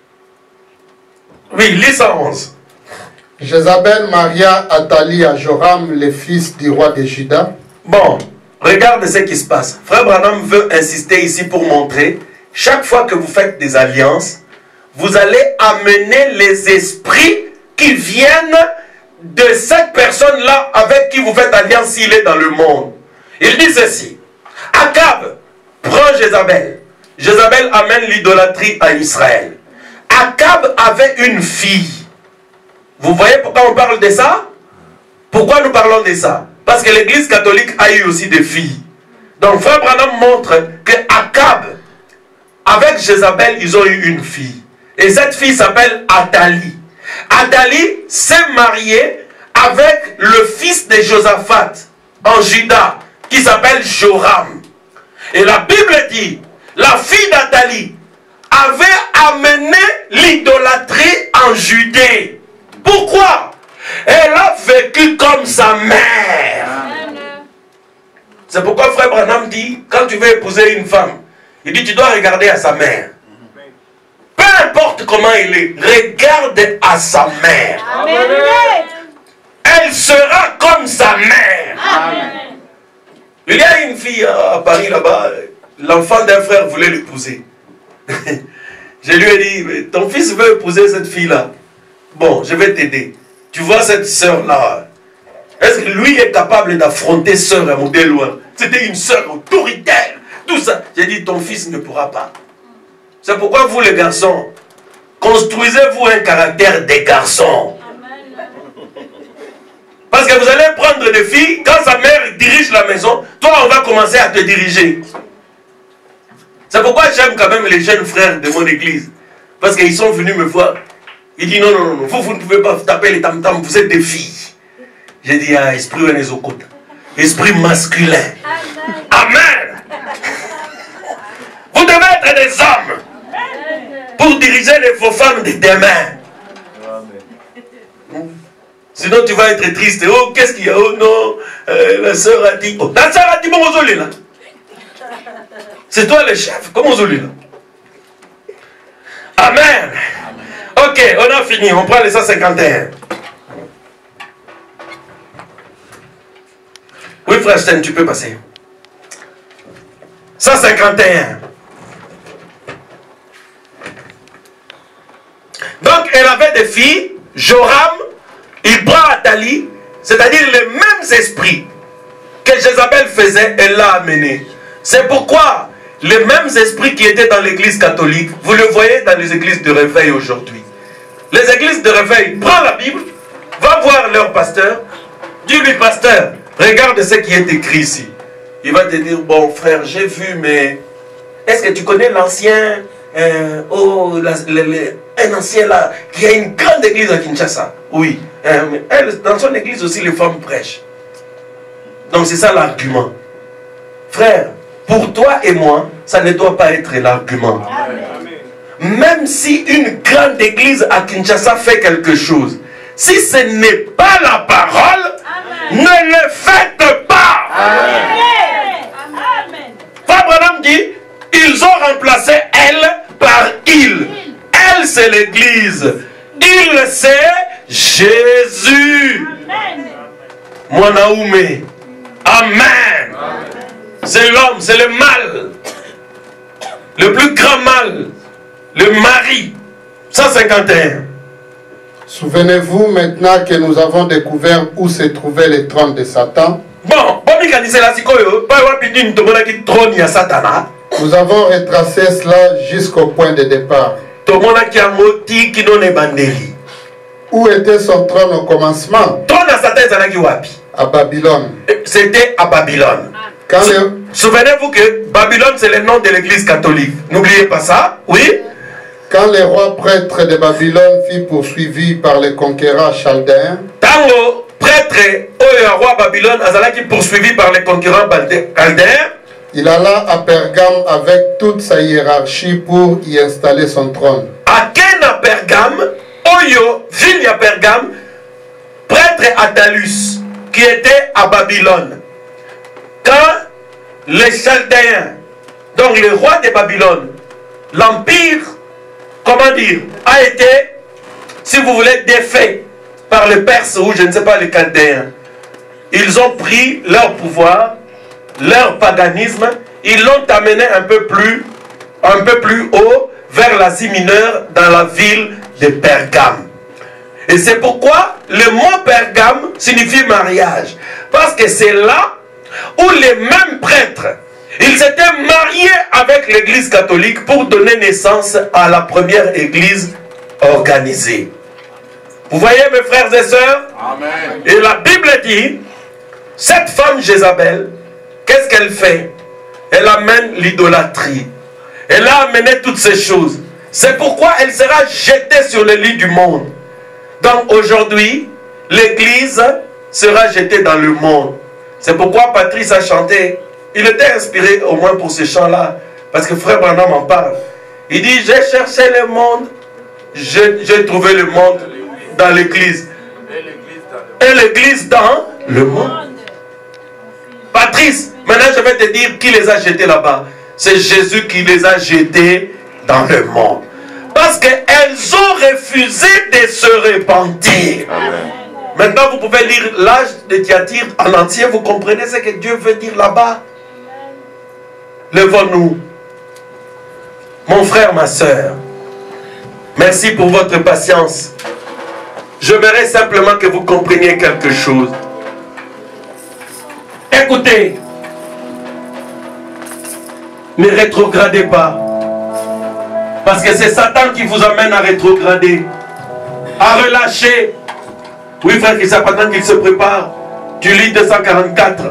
Oui, lis 111. Jézabel maria Athalie à Joram, le fils du roi de Juda. Bon, regarde ce qui se passe. Frère Branham veut insister ici pour montrer, chaque fois que vous faites des alliances, vous allez amener les esprits qui viennent de cette personne-là avec qui vous faites alliance s'il est dans le monde. Il dit ceci. Akab prend Jézabel. Jézabel amène l'idolâtrie à Israël. Akab avait une fille. Vous voyez pourquoi on parle de ça? Pourquoi nous parlons de ça? Parce que l'église catholique a eu aussi des filles. Donc Frère Branham montre que Akab, avec Jézabel, ils ont eu une fille. Et cette fille s'appelle Athalie. Athalie s'est mariée avec le fils de Josaphat en Juda, qui s'appelle Joram. Et la Bible dit, la fille d'Athalie avait amené l'idolâtrie en Judée. Pourquoi? Elle a vécu comme sa mère. C'est pourquoi Frère Branham dit, quand tu veux épouser une femme, il dit tu dois regarder à sa mère. Peu importe comment il est, regarde à sa mère. Amen. Elle sera comme sa mère. Amen. Il y a une fille à Paris là-bas, l'enfant d'un frère voulait l'épouser. Je lui ai dit, mais ton fils veut épouser cette fille-là. Bon, je vais t'aider. Tu vois cette sœur-là, est-ce que lui est capable d'affronter sœur à modèle loin? C'était une sœur autoritaire, tout ça. J'ai dit, ton fils ne pourra pas. C'est pourquoi vous les garçons, construisez-vous un caractère des garçons. Parce que vous allez prendre des filles, quand sa mère dirige la maison, toi on va commencer à te diriger. C'est pourquoi j'aime quand même les jeunes frères de mon église. Parce qu'ils sont venus me voir. Ils disent non, non, non, vous ne pouvez pas taper les tam-tams, vous êtes des filles. J'ai dit, ah, esprit Wenezokota. Esprit masculin. Amen. Vous devez être des hommes pour diriger vos femmes de demain. Sinon tu vas être triste. Oh, qu'est-ce qu'il y a? Oh non, la sœur a dit. Oh, la sœur a dit, bon, Ozolé là. C'est toi le chef, comme Ozolé là. Amen. Ok, on a fini, on prend les 151. Oui, frère Sten, tu peux passer. 151. Donc, elle avait des filles, Joram, il prend Athalie, c'est-à-dire les mêmes esprits que Jézabel faisait, elle l'a amené. C'est pourquoi les mêmes esprits qui étaient dans l'église catholique, vous le voyez dans les églises de réveil aujourd'hui. Les églises de réveil, prends la Bible, va voir leur pasteur, dis-lui, pasteur, regarde ce qui est écrit ici. Il va te dire, bon frère, j'ai vu, mais est-ce que tu connais l'ancien, un ancien là, qui a une grande église à Kinshasa? Oui. Dans son église aussi, les femmes prêchent. Donc c'est ça l'argument. Frère, pour toi et moi, ça ne doit pas être l'argument. Même si une grande église à Kinshasa fait quelque chose, si ce n'est pas la parole, ne le faites pas. Frère Branham dit, ils ont remplacé elle par il. Elle, c'est l'église. Il, c'est Jésus. Mwanaoume. Amen. C'est l'homme, c'est le mal. Le plus grand mal. Le mari. 151. Souvenez-vous maintenant que nous avons découvert où se trouvait le trône de Satan. Bon, nous avons retracé cela jusqu'au point de départ. Où était son trône au commencement? À Babylone. C'était à Babylone. Souvenez-vous que Babylone, c'est le nom de l'église catholique. N'oubliez pas ça, oui? Quand le roi prêtre de Babylone fut poursuivi par les conquérants chaldéens, Tango, prêtre, roi Babylone, azalaki poursuivi par les conquérants chaldéens, il alla à Pergame avec toute sa hiérarchie pour y installer son trône. À Kena Pergame, Oyo, ville à Pergame, prêtre Attalus, qui était à Babylone. Quand les Chaldéens, donc le roi de Babylone, l'empire, comment dire, a été, si vous voulez, défait par les Perses ou je ne sais pas les Chaldéens. Ils ont pris leur pouvoir, leur paganisme, ils l'ont amené un peu plus haut vers l'Asie mineure dans la ville de Pergame. Et c'est pourquoi le mot Pergame signifie mariage. Parce que c'est là où les mêmes prêtres, ils s'étaient mariés avec l'église catholique pour donner naissance à la première église organisée. Vous voyez mes frères et sœurs? Amen. Et la Bible dit, cette femme Jézabel, qu'est-ce qu'elle fait? Elle amène l'idolâtrie. Elle a amené toutes ces choses. C'est pourquoi elle sera jetée sur le lit du monde. Donc aujourd'hui, l'église sera jetée dans le monde. C'est pourquoi Patrice a chanté. Il était inspiré au moins pour ce chant-là. Parce que frère Branham en parle. Il dit, j'ai cherché le monde, j'ai trouvé le monde dans l'église. Et l'église dans le monde. Patrice, maintenant je vais te dire qui les a jetés là-bas. C'est Jésus qui les a jetés dans le monde. Parce qu'elles ont refusé de se repentir. Amen. Maintenant, vous pouvez lire l'âge de Thyatire en entier. Vous comprenez ce que Dieu veut dire là-bas. Levons-nous. Mon frère, ma soeur, merci pour votre patience. J'aimerais simplement que vous compreniez quelque chose. Écoutez, ne rétrogradez pas. Parce que c'est Satan qui vous amène à rétrograder, à relâcher. Oui, frère, c'est Satan qu'il se prépare. Tu lis 244.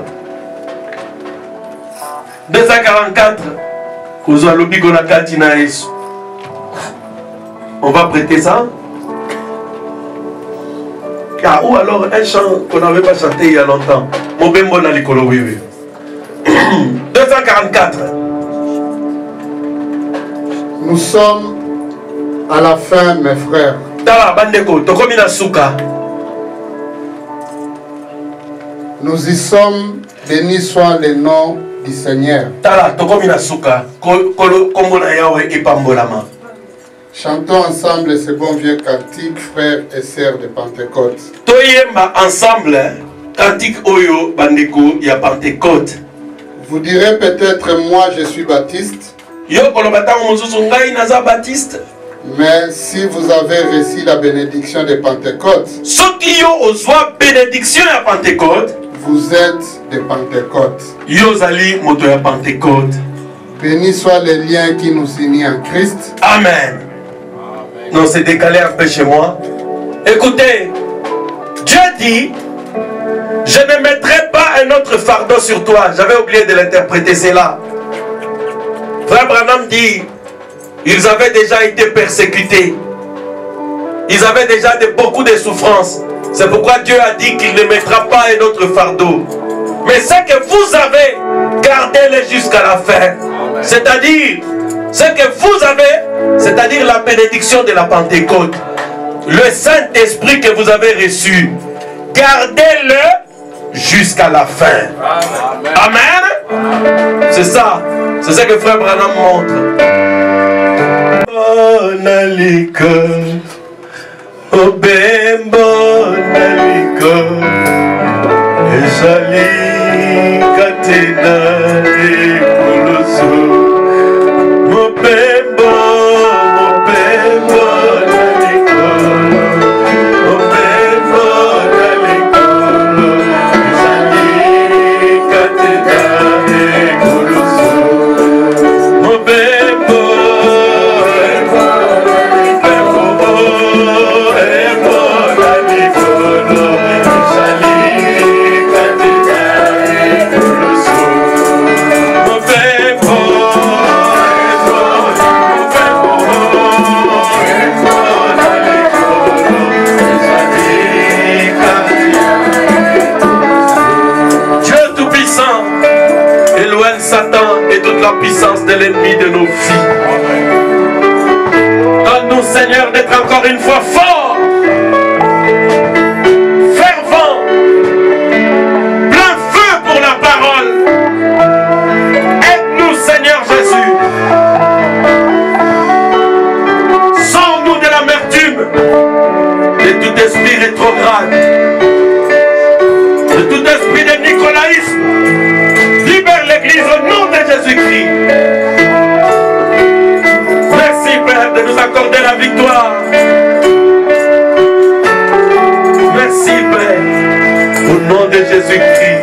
244. On va prêter ça. Ah, ou alors un chant qu'on n'avait pas chanté il y a longtemps. 244. Nous sommes à la fin, mes frères. Nous y sommes, béni soit le nom du Seigneur. Chantons ensemble ce bon vieux cantique, frères et sœurs de Pentecôte. Ensemble, cantique Oyo Bandeko, il y a Pentecôte. Vous direz peut-être, moi je suis baptiste. Mais si vous avez reçu la bénédiction de Pentecôte, vous êtes de Pentecôte. Béni soit le lien qui nous unit en Christ. Amen. Non, c'est décalé un peu chez moi. Écoutez, Dieu dit, je ne mettrai pas un autre fardeau sur toi. J'avais oublié de l'interpréter, c'est là. Frère Branham dit, ils avaient déjà été persécutés. Ils avaient déjà beaucoup de souffrances. C'est pourquoi Dieu a dit qu'il ne mettra pas un autre fardeau. Mais ce que vous avez, gardez-le jusqu'à la fin. C'est-à-dire, ce que vous avez, c'est-à-dire la bénédiction de la Pentecôte. Le Saint-Esprit que vous avez reçu, gardez-le jusqu'à la fin. Amen. C'est ça. C'est ça que Frère Branham montre. Puissance de l'ennemi de nos vies. Donne-nous, Seigneur, d'être encore une fois forts, fervents, plein feu pour la parole. Aide-nous, Seigneur Jésus. Sors-nous de l'amertume, de tout esprit rétrograde, de tout esprit de nicolaïsme. Libère l'Église au nom de Jésus-Christ. Merci Père de nous accorder la victoire. Merci Père, au nom de Jésus-Christ.